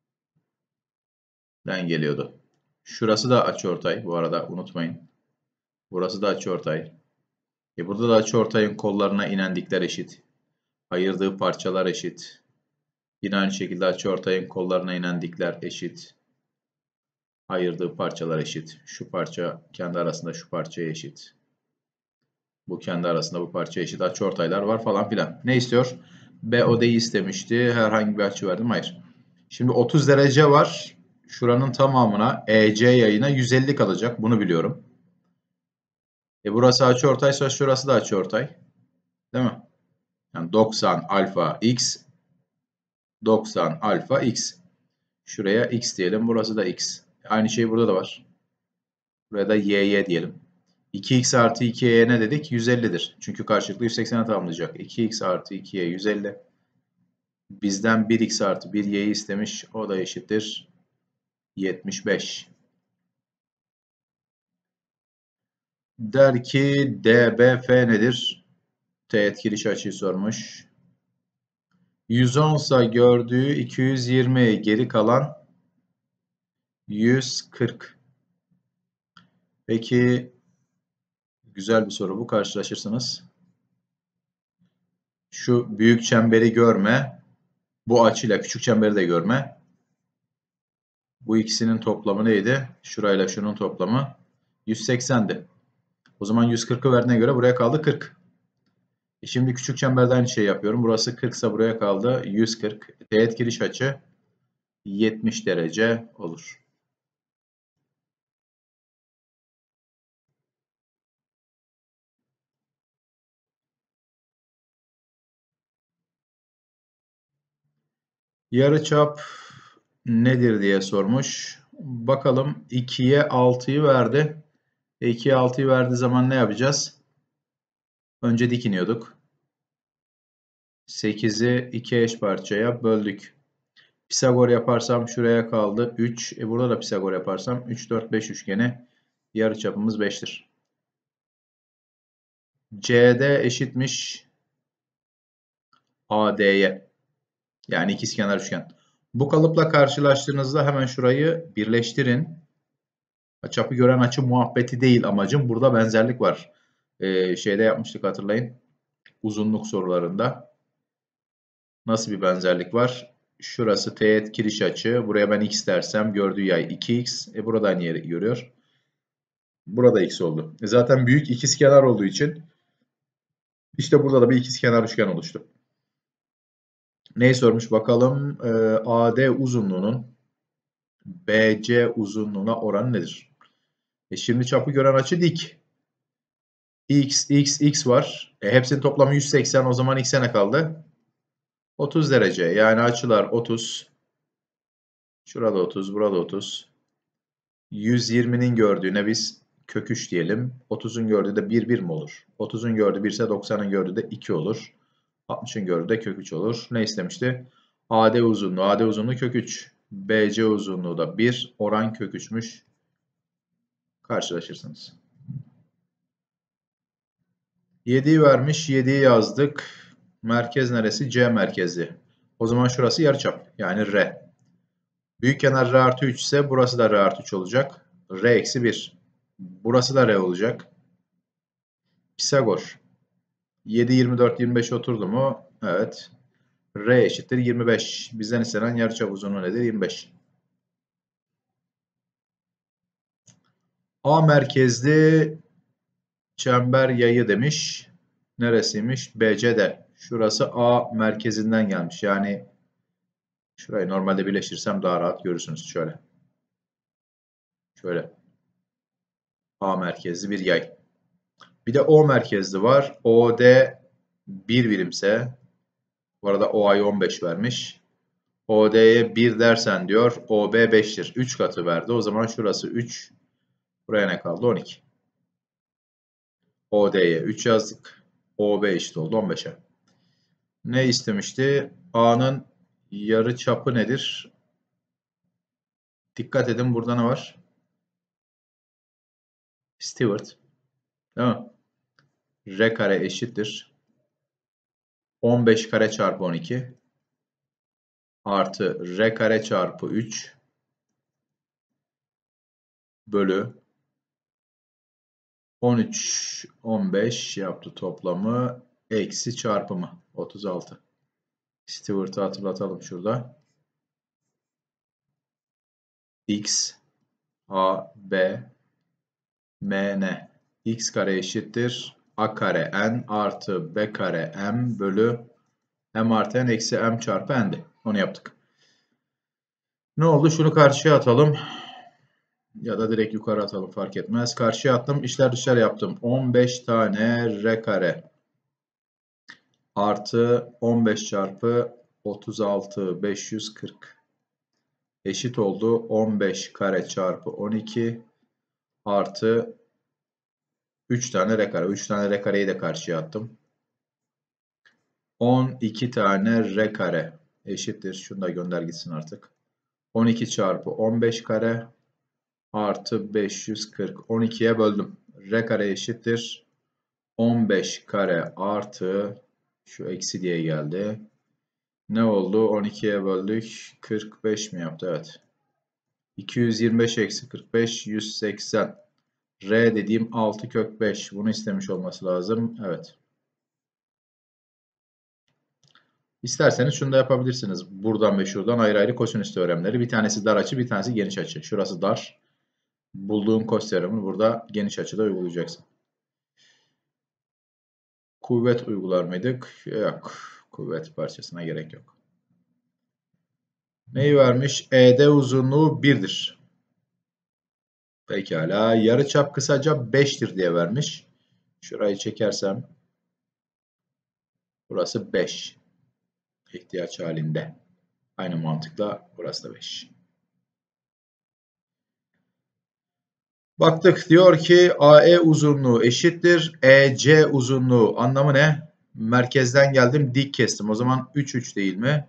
Den geliyordu. Şurası da açıortay bu arada unutmayın. Burası da açıortay. E burada da açıortayın kollarına inen dikler eşit. Ayırdığı parçalar eşit. Yine aynı şekilde açıortayın kollarına inen dikler eşit. Ayırdığı parçalar eşit. Şu parça kendi arasında şu parçaya eşit. Bu kendi arasında bu parça eşit. Açıortaylar var falan filan. Ne istiyor? B O D'yi istemişti. Herhangi bir açı verdim. Hayır. Şimdi otuz derece var. Şuranın tamamına E C yayına yüz elli kalacak. Bunu biliyorum. E burası açıortaysa şurası da açıortay. Değil mi? Yani doksan alfa x. doksan alfa x. Şuraya x diyelim. Burası da x. Aynı şey burada da var. Buraya da y diyelim. iki x artı iki y'ye ne dedik? yüz ellidir. Çünkü karşılıklı yüz seksene tamamlayacak. iki x artı iki y yüz elli. Bizden bir x artı bir y'yi istemiş. O da eşittir yetmiş beş. Der ki D B F nedir? Teğet giriş açıyı sormuş. yüz on ise gördüğü iki yüz yirmi, geri kalan yüz kırk. Peki güzel bir soru bu, karşılaşırsınız. Şu büyük çemberi görme. Bu açıyla küçük çemberi de görme. Bu ikisinin toplamı neydi? Şurayla şunun toplamı yüz seksendi. O zaman yüz kırkı verdiğine göre buraya kaldı kırk. E şimdi küçük çemberde aynı şey yapıyorum. Burası kırk ise buraya kaldı yüz kırk. Teğet giriş açı yetmiş derece olur. Yarıçap nedir diye sormuş. Bakalım ikiye altıyı verdi. ikiye altıyı verdiği zaman ne yapacağız? Önce dik iniyorduk. sekizi iki eş parçaya böldük. Pisagor yaparsam şuraya kaldı üç. E burada da Pisagor yaparsam üç, dört, beş üçgeni. Yarıçapımız beştir. C D eşitmiş A D'ye. Yani ikizkenar üçgen. Bu kalıpla karşılaştığınızda hemen şurayı birleştirin. Çapı gören açı muhabbeti değil amacım. Burada benzerlik var. Ee, şeyde yapmıştık hatırlayın. Uzunluk sorularında. Nasıl bir benzerlik var? Şurası teğet kiriş açı. Buraya ben x dersem gördüğü yay iki x. E burada aynı yeri görüyor. Burada x oldu. E zaten büyük ikizkenar olduğu için işte burada da bir ikizkenar üçgen oluştu. Neyi sormuş bakalım. Ee, A D uzunluğunun B C uzunluğuna oranı nedir? E şimdi çapı gören açı dik. X, X, X var. E hepsinin toplamı yüz seksen. O zaman x'e ne kaldı? otuz derece. Yani açılar otuz. Şurada otuz, burada otuz. yüz yirminin gördüğüne biz kök üç diyelim. otuzun gördüğü de bir, bir mi olur? otuzun gördüğü bir ise doksanın gördüğü de iki olur. altmışın gördüğü de kök üç olur. Ne istemişti? A D uzunluğu. A D uzunluğu kök üç. B C uzunluğu da bir. Oran kök üçmüş. Karşılaşırsınız. yediyi vermiş. yediyi yazdık. Merkez neresi? C merkezli. O zaman şurası yarıçap. Yani R. Büyük kenar R artı üç ise burası da R artı üç olacak. R eksi bir. Burası da R olacak. Pisagor. yedi, yirmi dört, yirmi beş oturdu mu? Evet. R eşittir yirmi beş. Bizden istenen yarıçap uzunluğu nedir? yirmi beş. A merkezli çember yayı demiş. Neresiymiş? B C D. Şurası A merkezinden gelmiş. Yani şurayı normalde birleştirsem daha rahat görürsünüz. Şöyle. Şöyle. A merkezli bir yay. Bir de O merkezli var. O D bir birimse, bu arada O A'yı on beş vermiş. O D'ye bir dersen diyor. O B beştir. üç katı verdi. O zaman şurası üç. Buraya ne kaldı? on iki. O D'ye üç yazdık. O B eşit oldu on beşe. Ne istemişti? A'nın yarı çapı nedir? Dikkat edin, burada ne var? Stewart. Değil mi? R kare eşittir on beş kare çarpı on iki artı R kare çarpı üç bölü on üç, on beş yaptı toplamı, eksi çarpımı otuz altı. Stewart'ı hatırlatalım şurada. X A B M N x kare eşittir a kare n artı b kare m bölü m artı n eksi m çarpı n'di. Onu yaptık. Ne oldu? Şunu karşıya atalım. Ya da direkt yukarı atalım, fark etmez. Karşıya attım. İşler dışarı yaptım. on beş tane r kare artı on beş çarpı otuz altı beş yüz kırk eşit oldu. on beş kare çarpı on iki artı üç tane r kare. üç tane r kareyi de karşıya attım. on iki tane r kare eşittir. Şunu da gönder gitsin artık. on iki çarpı on beş kare artı beş yüz kırk. on ikiye böldüm. R kare eşittir on beş kare artı şu eksi diye geldi. Ne oldu? on ikiye böldük. kırk beş mi yaptı? Evet. iki yüz yirmi beş eksi kırk beş yüz seksen. R dediğim altı kök beş. Bunu istemiş olması lazım. Evet. İsterseniz şunu da yapabilirsiniz. Buradan ve şuradan ayrı ayrı kosinüs teoremleri. Bir tanesi dar açı, bir tanesi geniş açı. Şurası dar. Bulduğun kos teoremini burada geniş açıda uygulayacaksın. Kuvvet uygular mıydık? Yok. Kuvvet parçasına gerek yok. Neyi vermiş? E D uzunluğu birdir. Pekala. Yarıçap kısaca beştir diye vermiş. Şurayı çekersem burası beş. İhtiyaç halinde. Aynı mantıkla burası da beş. Baktık, diyor ki A E uzunluğu eşittir E C uzunluğu. Anlamı ne? Merkezden geldim, dik kestim. O zaman üç üç değil mi?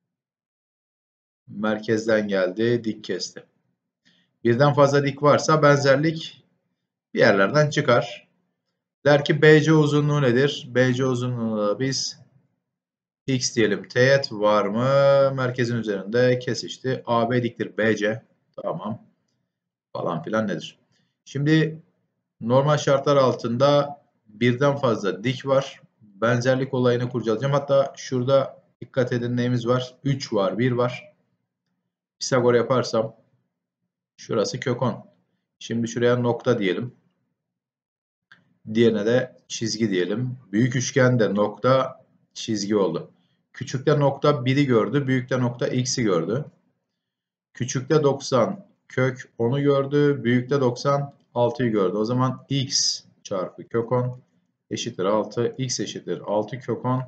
Merkezden geldi, dik kesti. Birden fazla dik varsa benzerlik bir yerlerden çıkar. Der ki B C uzunluğu nedir? B C uzunluğuna biz x diyelim. Teğet var mı? Merkezin üzerinde kesişti. A B diktir B C. Tamam. Falan filan nedir? Şimdi normal şartlar altında birden fazla dik var. Benzerlik olayını kurcalayacağım. Hatta şurada dikkat edin neyimiz var? üç var, bir var. Pisagor yaparsam şurası kök on. Şimdi şuraya nokta diyelim. Diğerine de çizgi diyelim. Büyük üçgende nokta çizgi oldu. Küçükte nokta biri gördü. Büyükte nokta x'i gördü. Küçükte doksan kök on'u gördü. Büyükte doksan altıyı gördü. O zaman x çarpı kök on eşittir altı. X eşittir altı kök on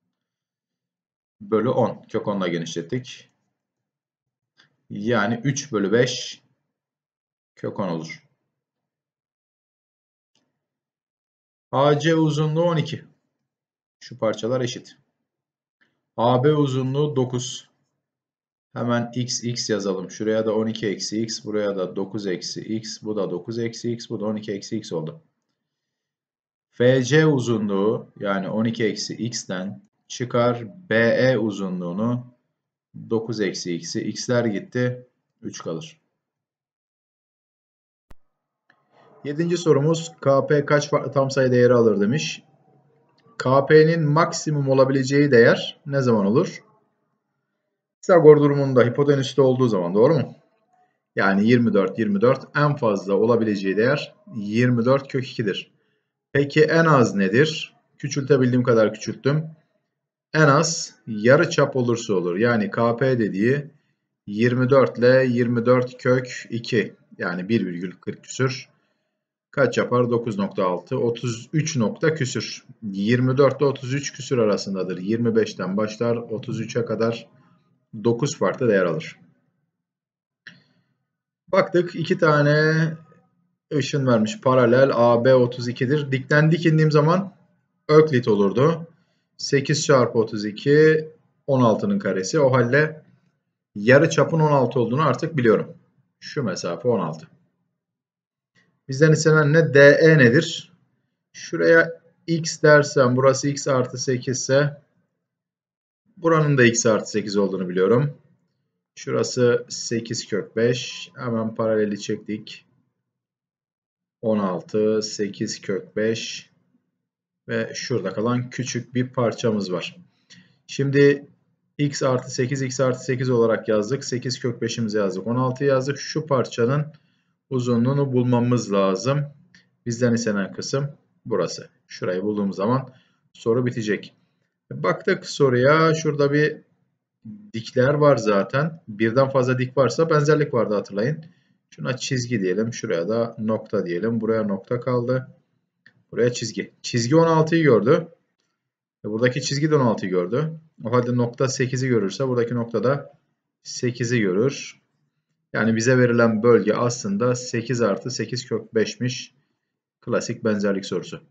bölü on. Kök on'la genişlettik. Yani üç bölü beş kök on olur. A C uzunluğu on iki. Şu parçalar eşit. A B uzunluğu dokuz. Hemen x x yazalım. Şuraya da on iki eksi x. Buraya da dokuz eksi x. Bu da dokuz eksi x. Bu da on iki eksi x oldu. F C uzunluğu yani on iki eksi x'ten çıkar. B E uzunluğunu dokuz eksi x'i. X'ler gitti. üç kalır. Yedinci sorumuz K P kaç farklı tam sayı değeri alır demiş. K P'nin maksimum olabileceği değer ne zaman olur? Pisagor durumunda hipotenüste olduğu zaman, doğru mu? Yani yirmi dört, yirmi dört en fazla olabileceği değer yirmi dört kök iki'dir. Peki en az nedir? Küçültebildiğim kadar küçülttüm. En az yarıçap olursa olur. Yani K P dediği yirmi dört ile yirmi dört kök iki yani bir virgül kırk küsür. Kaç yapar? dokuz nokta altı, otuz üç nokta küsür. yirmi dört ile otuz üç küsür arasındadır. yirmi beşten başlar otuz üçe kadar dokuz farklı değer alır. Baktık iki tane ışın vermiş. Paralel A B otuz iki'dir. Dikten dik indiğim zaman Öklit olurdu. sekiz çarpı otuz iki on altı'nın karesi. O halde yarıçapın on altı olduğunu artık biliyorum. Şu mesafe on altı. Bizden istenen ne? D E nedir? Şuraya x dersem burası x artı sekiz ise buranın da x artı sekiz olduğunu biliyorum. Şurası sekiz kök beş. Hemen paraleli çektik. on altı, sekiz kök beş ve şurada kalan küçük bir parçamız var. Şimdi x artı sekiz, x artı sekiz olarak yazdık. sekiz kök beş'imizi yazdık. on altı yazdık. Şu parçanın uzunluğunu bulmamız lazım. Bizden istenen kısım burası. Şurayı bulduğumuz zaman soru bitecek. Baktık soruya. Şurada bir dikler var zaten. Birden fazla dik varsa benzerlik vardı, hatırlayın. Şuna çizgi diyelim. Şuraya da nokta diyelim. Buraya nokta kaldı. Buraya çizgi. Çizgi on altı'yı gördü. Buradaki çizgi de on altı'yı gördü. O halde nokta sekiz'i görürse buradaki noktada sekiz'i görür. Yani bize verilen bölge aslında sekiz artı sekiz kök beş'miş. Klasik benzerlik sorusu.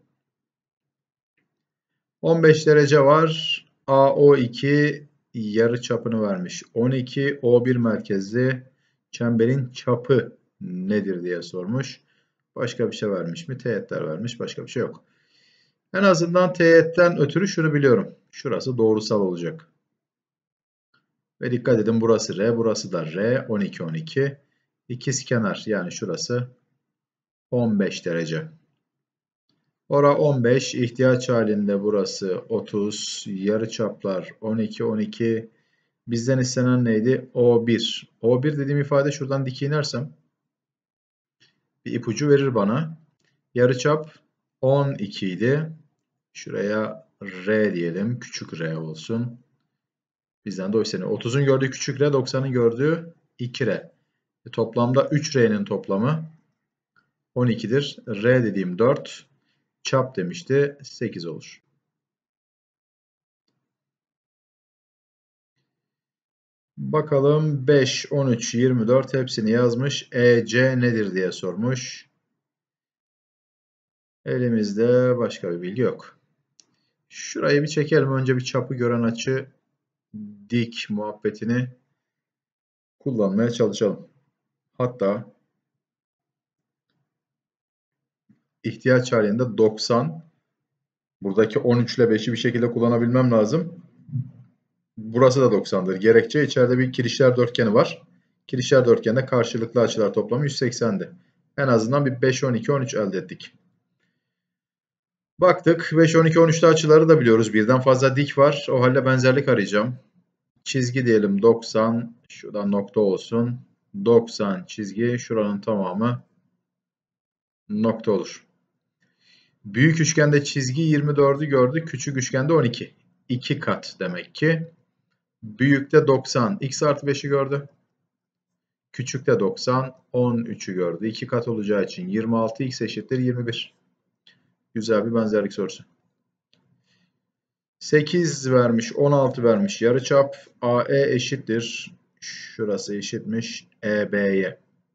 on beş derece var. A O iki yarı çapını vermiş. on iki O bir merkezli çemberin çapı nedir diye sormuş. Başka bir şey vermiş mi? Teğetler vermiş. Başka bir şey yok. En azından teğetten ötürü şunu biliyorum. Şurası doğrusal olacak. Ve dikkat edin, burası R, burası da R. on iki on iki. İkizkenar yani şurası on beş derece. Ora on beş, ihtiyaç halinde burası otuz, yarıçaplar on iki on iki. Bizden istenen neydi? O bir. O bir dediğim ifade şuradan dik inersem bir ipucu verir bana. Yarıçap on iki idi. Şuraya R diyelim. Küçük R olsun. Bizden de o isteniyor. otuz'un gördüğü küçük R, doksan'ın gördüğü iki R. E, toplamda üç R'nin toplamı on iki'dir. R dediğim dört. Çap demişti. sekiz olur. Bakalım beş, on üç, yirmi dört hepsini yazmış. E C nedir diye sormuş. Elimizde başka bir bilgi yok. Şurayı bir çekelim. Önce bir çapı gören açı dik muhabbetini kullanmaya çalışalım. Hatta ihtiyaç halinde doksan, buradaki on üç ile beşi bir şekilde kullanabilmem lazım. Burası da doksandır. Gerekçe içeride bir kirişler dörtgeni var. Kirişler dörtgende karşılıklı açılar toplamı yüz seksendi. En azından bir beş, on iki, on üç elde ettik. Baktık. beş, on iki, on üçte açıları da biliyoruz. Birden fazla dik var. O halde benzerlik arayacağım. Çizgi diyelim doksan. Şuradan nokta olsun. doksan çizgi. Şuranın tamamı nokta olur. Büyük üçgende çizgi yirmi dördü gördü. Küçük üçgende on iki. iki kat demek ki. Büyükte doksan. X artı beşi gördü. Küçükte doksan. on üçü gördü. iki kat olacağı için yirmi altı x eşittir yirmi bir. Güzel bir benzerlik sorusu. sekiz vermiş, on altı vermiş. Yarıçap A E eşittir. Şurası eşitmiş E B'ye.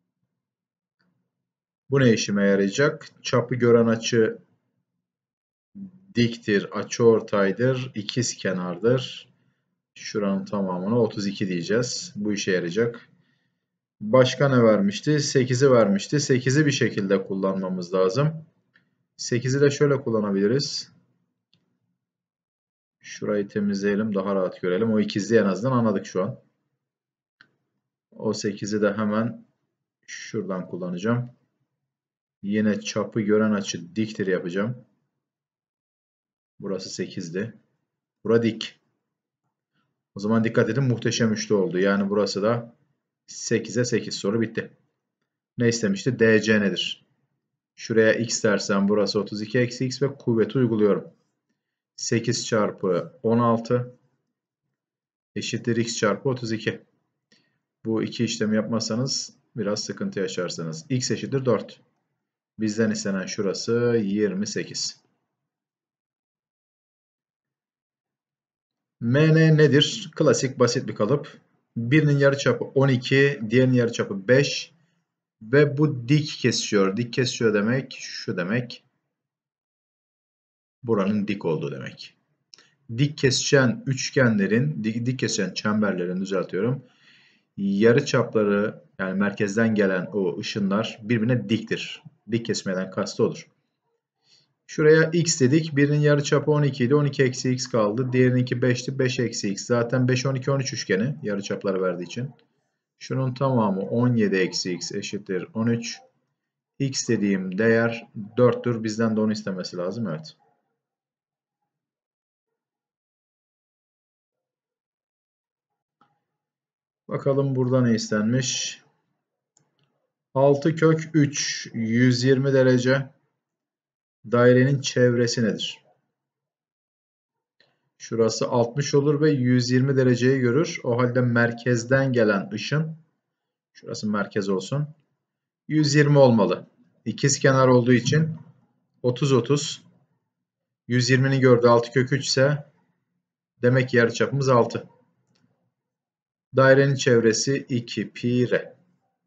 Bu ne işime yarayacak? Çapı gören açı diktir, açıortaydır, ikizkenardır. Şuranın tamamına otuz iki diyeceğiz. Bu işe yarayacak. Başka ne vermişti? sekizi vermişti. sekizi bir şekilde kullanmamız lazım. sekizi de şöyle kullanabiliriz. Şurayı temizleyelim, daha rahat görelim. O ikizliği en azından anladık şu an. O sekizi de hemen şuradan kullanacağım. Yine çapı gören açı diktir yapacağım. Burası sekizdi. Bura dik. O zaman dikkat edin, muhteşem üçlü oldu. Yani burası da sekize sekiz, soru bitti. Ne istemişti? D C nedir? Şuraya x dersem burası otuz iki eksi x ve kuvveti uyguluyorum. sekiz çarpı on altı eşittir x çarpı otuz iki. Bu iki işlemi yapmazsanız biraz sıkıntı yaşarsınız. X eşittir dört. Bizden istenen şurası yirmi sekiz. M N nedir? Klasik basit bir kalıp. Birinin yarıçapı on iki, diğerinin yarıçapı beş ve bu dik kesişiyor. Dik kesişiyor demek şu demek. Buranın dik olduğu demek. Dik kesişen üçgenlerin, dik, dik kesişen çemberlerin düzeltiyorum. Yarıçapları, yani merkezden gelen o ışınlar birbirine diktir. Dik kesmeden kastı olur. Şuraya x dedik. Birinin yarıçapı on iki idi. on iki eksi x kaldı. Diğerininki beşti. beş eksi x. Zaten beş, on iki, on üç üçgeni yarıçapları verdiği için. Şunun tamamı on yedi eksi x eşittir on üç. X dediğim değer dörttür. Bizden de onu istemesi lazım. Evet. Bakalım burada ne istenmiş? altı kök üç yüz yirmi derece. Dairenin çevresi nedir? Şurası altmış olur ve yüz yirmi dereceyi görür. O halde merkezden gelen ışın, şurası merkez olsun, yüz yirmi olmalı. İkizkenar olduğu için otuz otuz. yüz yirminin gördüğü altı kök üç ise demek ki yarıçapımız altı. Dairenin çevresi iki pi r.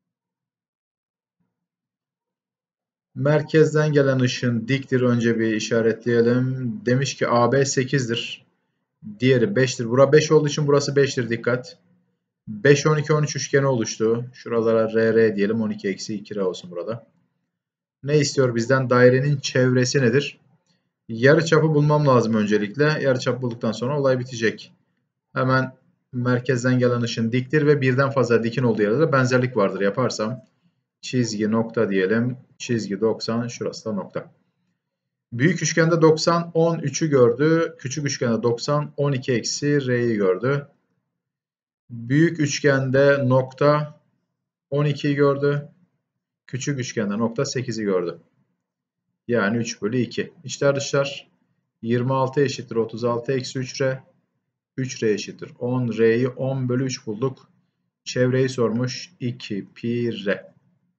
Merkezden gelen ışın diktir. Önce bir işaretleyelim. Demiş ki A B sekizdir. Diğeri beştir. Bura beş olduğu için burası beştir. Dikkat. beş, on iki, on üç üçgeni oluştu. Şuralara R R diyelim. on iki eksi iki R olsun burada. Ne istiyor bizden? Dairenin çevresi nedir? Yarıçapı bulmam lazım öncelikle. Yarıçap bulduktan sonra olay bitecek. Hemen merkezden gelen ışın diktir ve birden fazla dikin olduğu yerde de benzerlik vardır. Yaparsam çizgi nokta diyelim. Çizgi doksan. Şurası da nokta. Büyük üçgende doksan, on üçü gördü. Küçük üçgende doksan, on iki eksi R'yi gördü. Büyük üçgende nokta on ikiyi gördü. Küçük üçgende nokta sekizi gördü. Yani üç bölü iki. İçler dışlar. yirmi altı eşittir otuz altı eksi üç R. üç R eşittir on. R'yi on bölü üç bulduk. Çevreyi sormuş. iki pi R.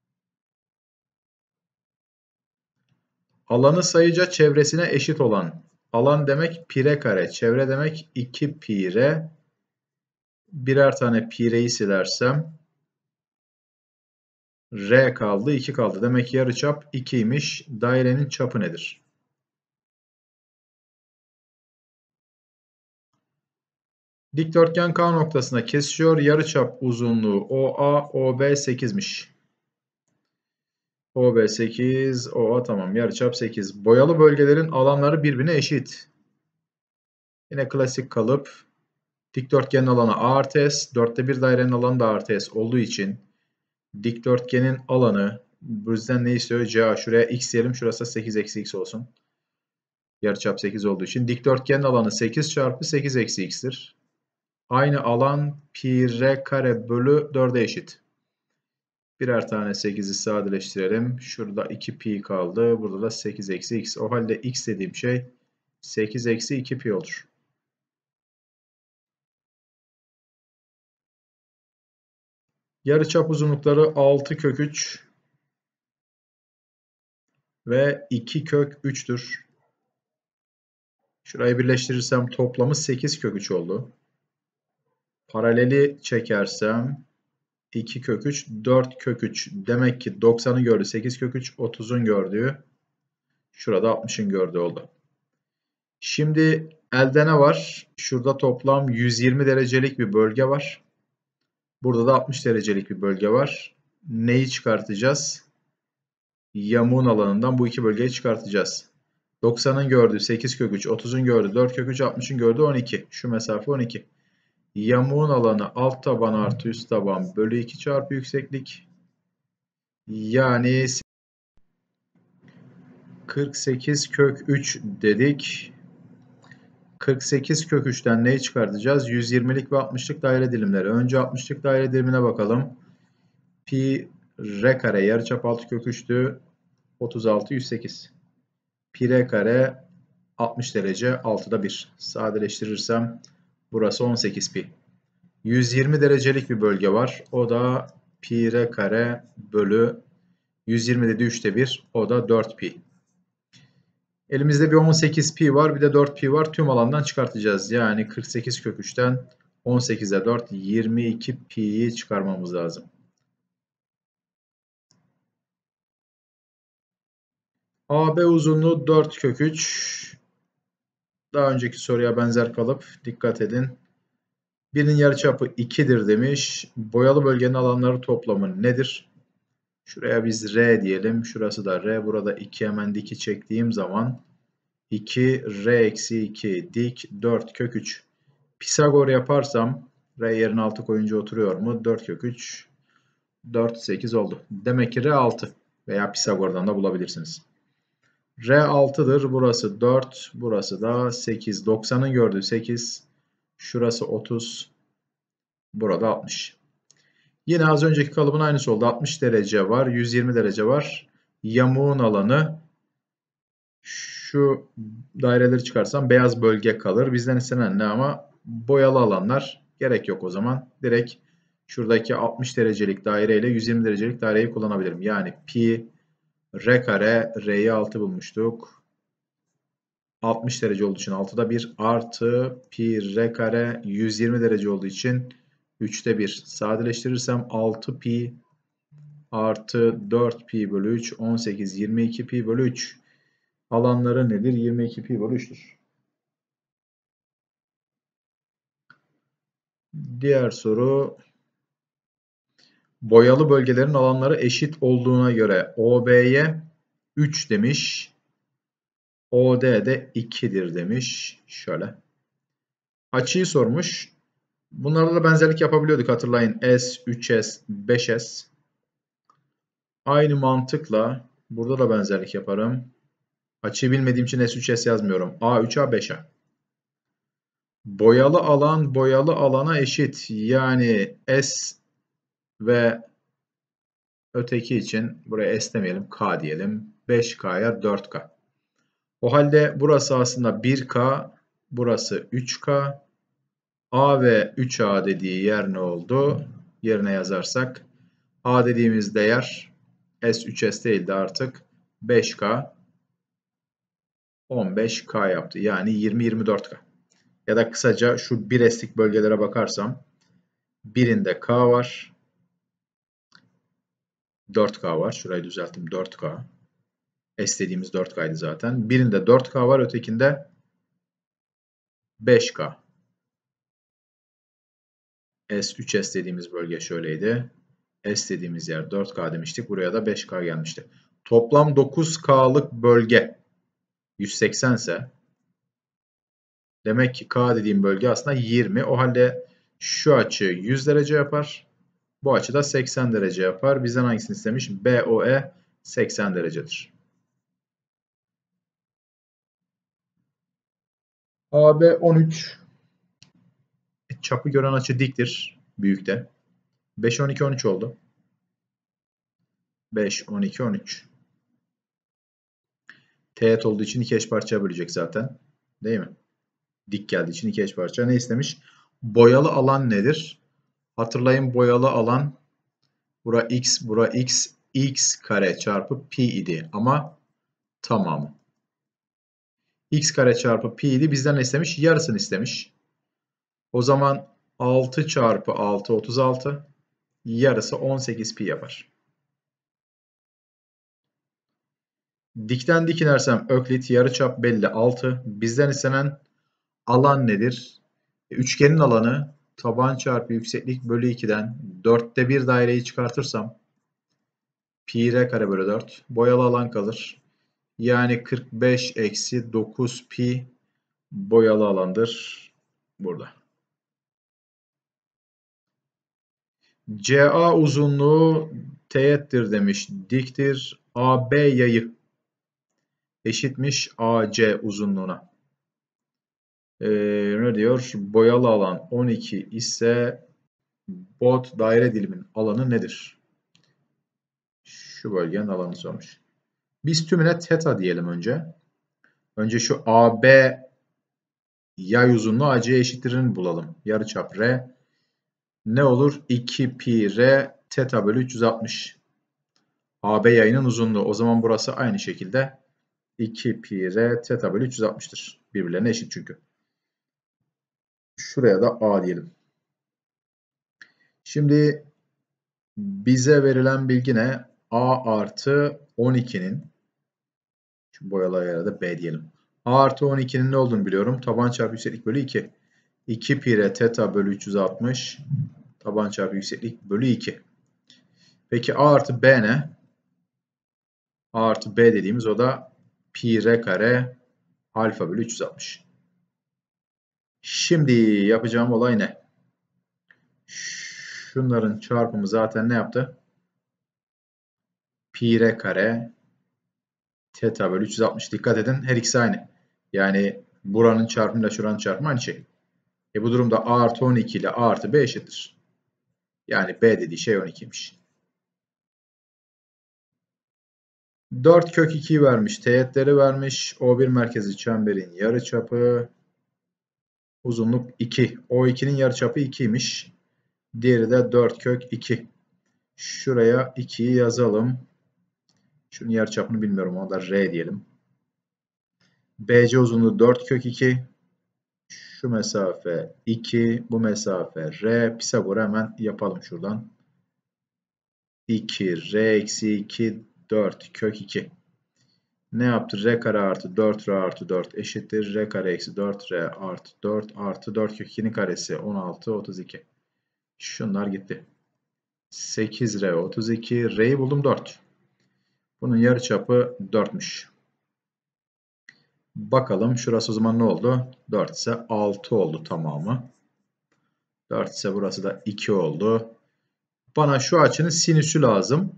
Alanı sayıca çevresine eşit olan. Alan demek pi r kare. Çevre demek iki pi r. Birer tane pi r'yi silersem r kaldı, iki kaldı. Demek ki yarıçap ikiymiş. Dairenin çapı nedir? Dikdörtgen K noktasına kesişiyor. Yarıçap uzunluğu O A, O B sekizmiş. O B sekiz, O A tamam. Yarıçap sekiz. Boyalı bölgelerin alanları birbirine eşit. Yine klasik kalıp dikdörtgenin alanı A artı S. dörtte bir dairenin alanı da artı S olduğu için dikdörtgenin alanı bu yüzden ne istiyor? C A. Şuraya x diyelim. Şurası sekiz eksi x olsun. Yarıçap sekiz olduğu için. Dikdörtgenin alanı sekiz çarpı sekiz eksi x'tir. Aynı alan pi r kare bölü dörde eşit. Birer tane sekizi sadeleştirelim. Şurada iki pi kaldı. Burada da sekiz eksi x. O halde x dediğim şey sekiz eksi iki pi olur. Yarıçap uzunlukları altı kök üç ve iki kök üç'tür. Şurayı birleştirirsem toplamı sekiz kök üç oldu. Paraleli çekersem iki kök üç, dört kök üç. Demek ki doksan'ın gördüğü sekiz kök üç, otuz'un gördüğü şurada altmış'ın gördüğü oldu. Şimdi elde ne var? Şurada toplam yüz yirmi derecelik bir bölge var. Burada da altmış derecelik bir bölge var. Neyi çıkartacağız? Yamuğun alanından bu iki bölgeyi çıkartacağız. doksan'ın gördüğü sekiz kök üç, otuz'un gördüğü dört kök üç, altmış'ın gördüğü on iki. Şu mesafe on iki. Yamuğun alanı alt taban artı üst taban bölü iki çarpı yükseklik. Yani kırk sekiz kök üç dedik. kırk sekiz kök üç'ten neyi çıkartacağız? yüz yirmilik ve altmışlık daire dilimleri. Önce altmışlık daire dilimine bakalım. Pi r kare yarıçap altı kök üç'tü. otuz altı, yüz sekiz. Pi r kare altmış derece, altıda bir. Sadeleştirirsem burası on sekiz pi. yüz yirmi derecelik bir bölge var. O da pi r kare bölü yüz yirmi dedi üçte bir. O da dört pi. Elimizde bir on sekiz pi var, bir de dört pi var. Tüm alandan çıkartacağız. Yani kırk sekiz kök üç'ten on sekiz'e dört, yirmi iki pi'yi çıkarmamız lazım. A B uzunluğu dört kök üç. Daha önceki soruya benzer kalıp dikkat edin. Birinin yarıçapı iki'dir demiş. Boyalı bölgenin alanları toplamı nedir? Şuraya biz R diyelim. Şurası da R. Burada iki hemen diki çektiğim zaman iki R eksi iki dik dört kök üç. Pisagor yaparsam R yerine altı koyunca oturuyor mu? dört kök üç. dört, sekiz oldu. Demek ki R altı veya Pisagor'dan da bulabilirsiniz. R altı'dır. Burası dört. Burası da sekiz. doksan'ın gördüğü sekiz. Şurası otuz. Burada altmış. Yine az önceki kalıbın aynısı oldu. altmış derece var. yüz yirmi derece var. Yamuğun alanı şu daireleri çıkarsam beyaz bölge kalır. Bizden istenen ne ama? Boyalı alanlar. Gerek yok o zaman. Direkt şuradaki altmış derecelik daire ile yüz yirmi derecelik daireyi kullanabilirim. Yani pi r kare, r'yi altı bulmuştuk. altmış derece olduğu için altıda bir artı pi r kare yüz yirmi derece olduğu için üçte bir. Sadeleştirirsem altı pi artı dört pi bölü üç, on sekiz, yirmi iki pi bölü üç. Alanları nedir? yirmi iki pi bölü üç'tür. Diğer soru. Boyalı bölgelerin alanları eşit olduğuna göre O B'ye üç demiş. O D de iki'dir demiş. Şöyle. Açıyı sormuş. Bunlarla da benzerlik yapabiliyorduk hatırlayın. S, üç S, beş S. Aynı mantıkla burada da benzerlik yaparım. Açıyı bilmediğim için S üç S yazmıyorum. A üç A beş A. Boyalı alan boyalı alana eşit. Yani S ve öteki için buraya S demeyelim. K diyelim. beş K'ya dört K. O halde burası aslında bir K. Burası üç K. A ve üç A dediği yer ne oldu? Yerine yazarsak A dediğimiz değer S üç S değildi artık. beş K on beş K yaptı. Yani yirmi yirmi dört K. Ya da kısaca şu bir S'lik bölgelere bakarsam Birinde K var. dört K var. Şurayı düzelttim. dört K. S dediğimiz dört K'ydı zaten. Birinde dört K var. Ötekinde beş K. S, üç S dediğimiz bölge şöyleydi. S dediğimiz yer dört K demiştik. Buraya da beş K gelmişti. Toplam dokuz K'lık bölge yüz seksen ise demek ki K dediğim bölge aslında yirmi. O halde şu açı yüz derece yapar. Bu açı da seksen derece yapar. Bizden hangisini istemiş? B O E seksen derecedir. A B on üç. Çapı gören açı diktir. Büyükte. beş, on iki, on üç oldu. beş, on iki, on üç. Teğet olduğu için iki eş parçaya bölecek zaten. Değil mi? Dik geldiği için iki eş parça. Ne istemiş? Boyalı alan nedir? Hatırlayın, boyalı alan bura x, bura x, x kare çarpı pi idi. Ama tamamı. X kare çarpı pi idi. Bizden ne istemiş? Yarısını istemiş. O zaman altı çarpı altı, otuz altı. Yarısı on sekiz pi yapar. Dikten dik inersem Öklit, yarıçap belli altı. Bizden istenen alan nedir? Üçgenin alanı taban çarpı yükseklik bölü iki'den dörtte bir daireyi çıkartırsam pi r kare bölü dört. Boyalı alan kalır. Yani kırk beş eksi dokuz pi boyalı alandır burada. C A uzunluğu teğettir demiş. Diktir. A B yayı eşitmiş A C uzunluğuna. Ee, ne diyor? Boyalı alan on iki ise bot daire dilimin alanı nedir? Şu bölgenin alanı sormuş. Biz tümüne teta diyelim önce. Önce şu A B yay uzunluğu A C'ye eşittirini bulalım. Yarıçap R. Ne olur? iki pi R teta bölü üç yüz altmış. A B yayının uzunluğu. O zaman burası aynı şekilde iki pi R teta bölü üç yüz altmış'tır. Birbirlerine eşit çünkü. Şuraya da A diyelim. Şimdi bize verilen bilgi ne? A artı on iki'nin, şu boyalı yere de B diyelim. A artı on iki'nin ne olduğunu biliyorum. Taban çarpı yükseklik bölü iki. iki pi R teta bölü üç yüz altmış. Taban çarpı yükseklik bölü iki. Peki A artı B ne? A artı B dediğimiz o da pi R kare alfa bölü üç yüz altmış. Şimdi yapacağım olay ne? Şunların çarpımı zaten ne yaptı? Pi R kare teta bölü üç yüz altmış. Dikkat edin, her ikisi aynı. Yani buranın çarpımıyla şuranın çarpımı aynı şey. E bu durumda A artı on iki ile A artı B eşittir. Yani B dediği şey on iki'ymiş. dört kök iki'yi vermiş. Teğetleri vermiş. O bir merkezi çemberin yarıçapı. Uzunluk iki. O iki'nin yarıçapı iki'ymiş. Diğeri de dört kök iki. Şuraya iki'yi yazalım. Şunun yarıçapını bilmiyorum. Ona da R diyelim. B C uzunluğu dört kök iki. Şu mesafe iki. Bu mesafe R. Pisagor'u hemen yapalım şuradan. iki. R eksi iki. dört kök iki. Ne yaptı? R kare artı dört R artı dört eşittir. R kare eksi dört R artı dört artı dört kök iki'nin karesi on altı, otuz iki. Şunlar gitti. sekiz R otuz iki. R'yi buldum dört. Bunun yarıçapı dört'müş. Bakalım şurası o zaman ne oldu? dört ise altı oldu tamamı. dört ise burası da iki oldu. Bana şu açının sinüsü lazım.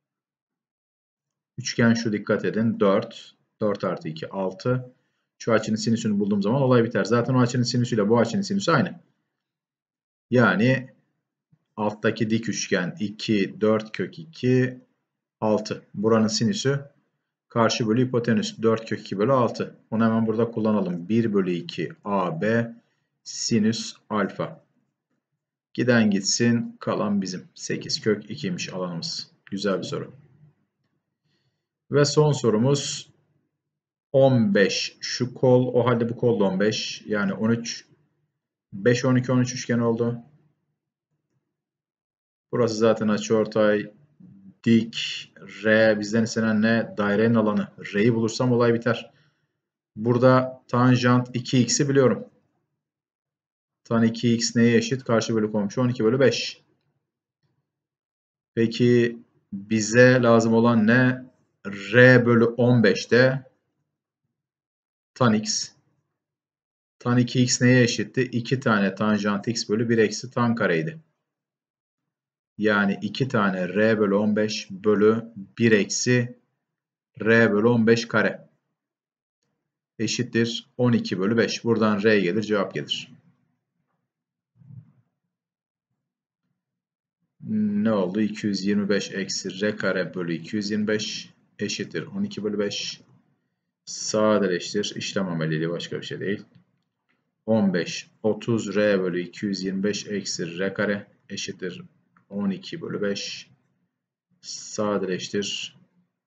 Üçgen şu, dikkat edin. dört. dört artı iki altı. Şu açının sinüsünü bulduğum zaman olay biter. Zaten o açının sinüsüyle bu açının sinüsü aynı. Yani alttaki dik üçgen iki, dört kök iki, altı. Buranın sinüsü karşı bölü hipotenüs dört kök iki bölü altı. Onu hemen burada kullanalım. bir bölü iki A B sinüs alfa. Giden gitsin, kalan bizim. sekiz kök iki'ymiş alanımız. Güzel bir soru. Ve son sorumuz on beş. Şu kol, o halde bu kol da on beş. Yani on üç. beş, on iki, on üç üçgen oldu. Burası zaten açıortay dik. R bizden istenen ne? Dairenin alanı. R'yi bulursam olay biter. Burada tanjant iki x'i biliyorum. Tan iki x neye eşit? Karşı bölü komşu on iki bölü beş. Peki bize lazım olan ne? R bölü on beşte tan x. Tan iki x neye eşitti? iki tane tanjant x bölü bir eksi tan kareydi. Yani iki tane R bölü on beş bölü bir eksi R bölü on beş kare. Eşittir on iki bölü beş. Buradan R gelir, cevap gelir. Ne oldu? iki yüz yirmi beş eksi R kare bölü iki yüz yirmi beş eşittir on iki bölü beş. Sadeleştir. İşlem ameliyeli, başka bir şey değil. on beş, otuz R bölü iki yüz yirmi beş eksi R kare eşittir on iki bölü beş. Sadeleştir.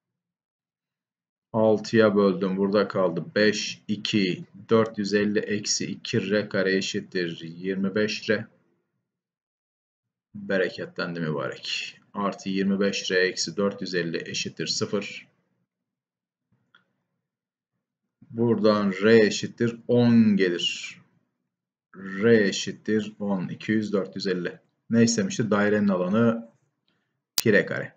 altıya böldüm. Burada kaldı. beş, iki, dört yüz elli eksi iki R kare eşittir yirmi beş R. Bereketlendi mübarek. Artı yirmi beş R eksi dört yüz elli eşittir sıfır. Buradan R eşittir on gelir. R eşittir on. iki yüz, dört yüz elli. Ne istemişti? Dairenin alanı pi r kare.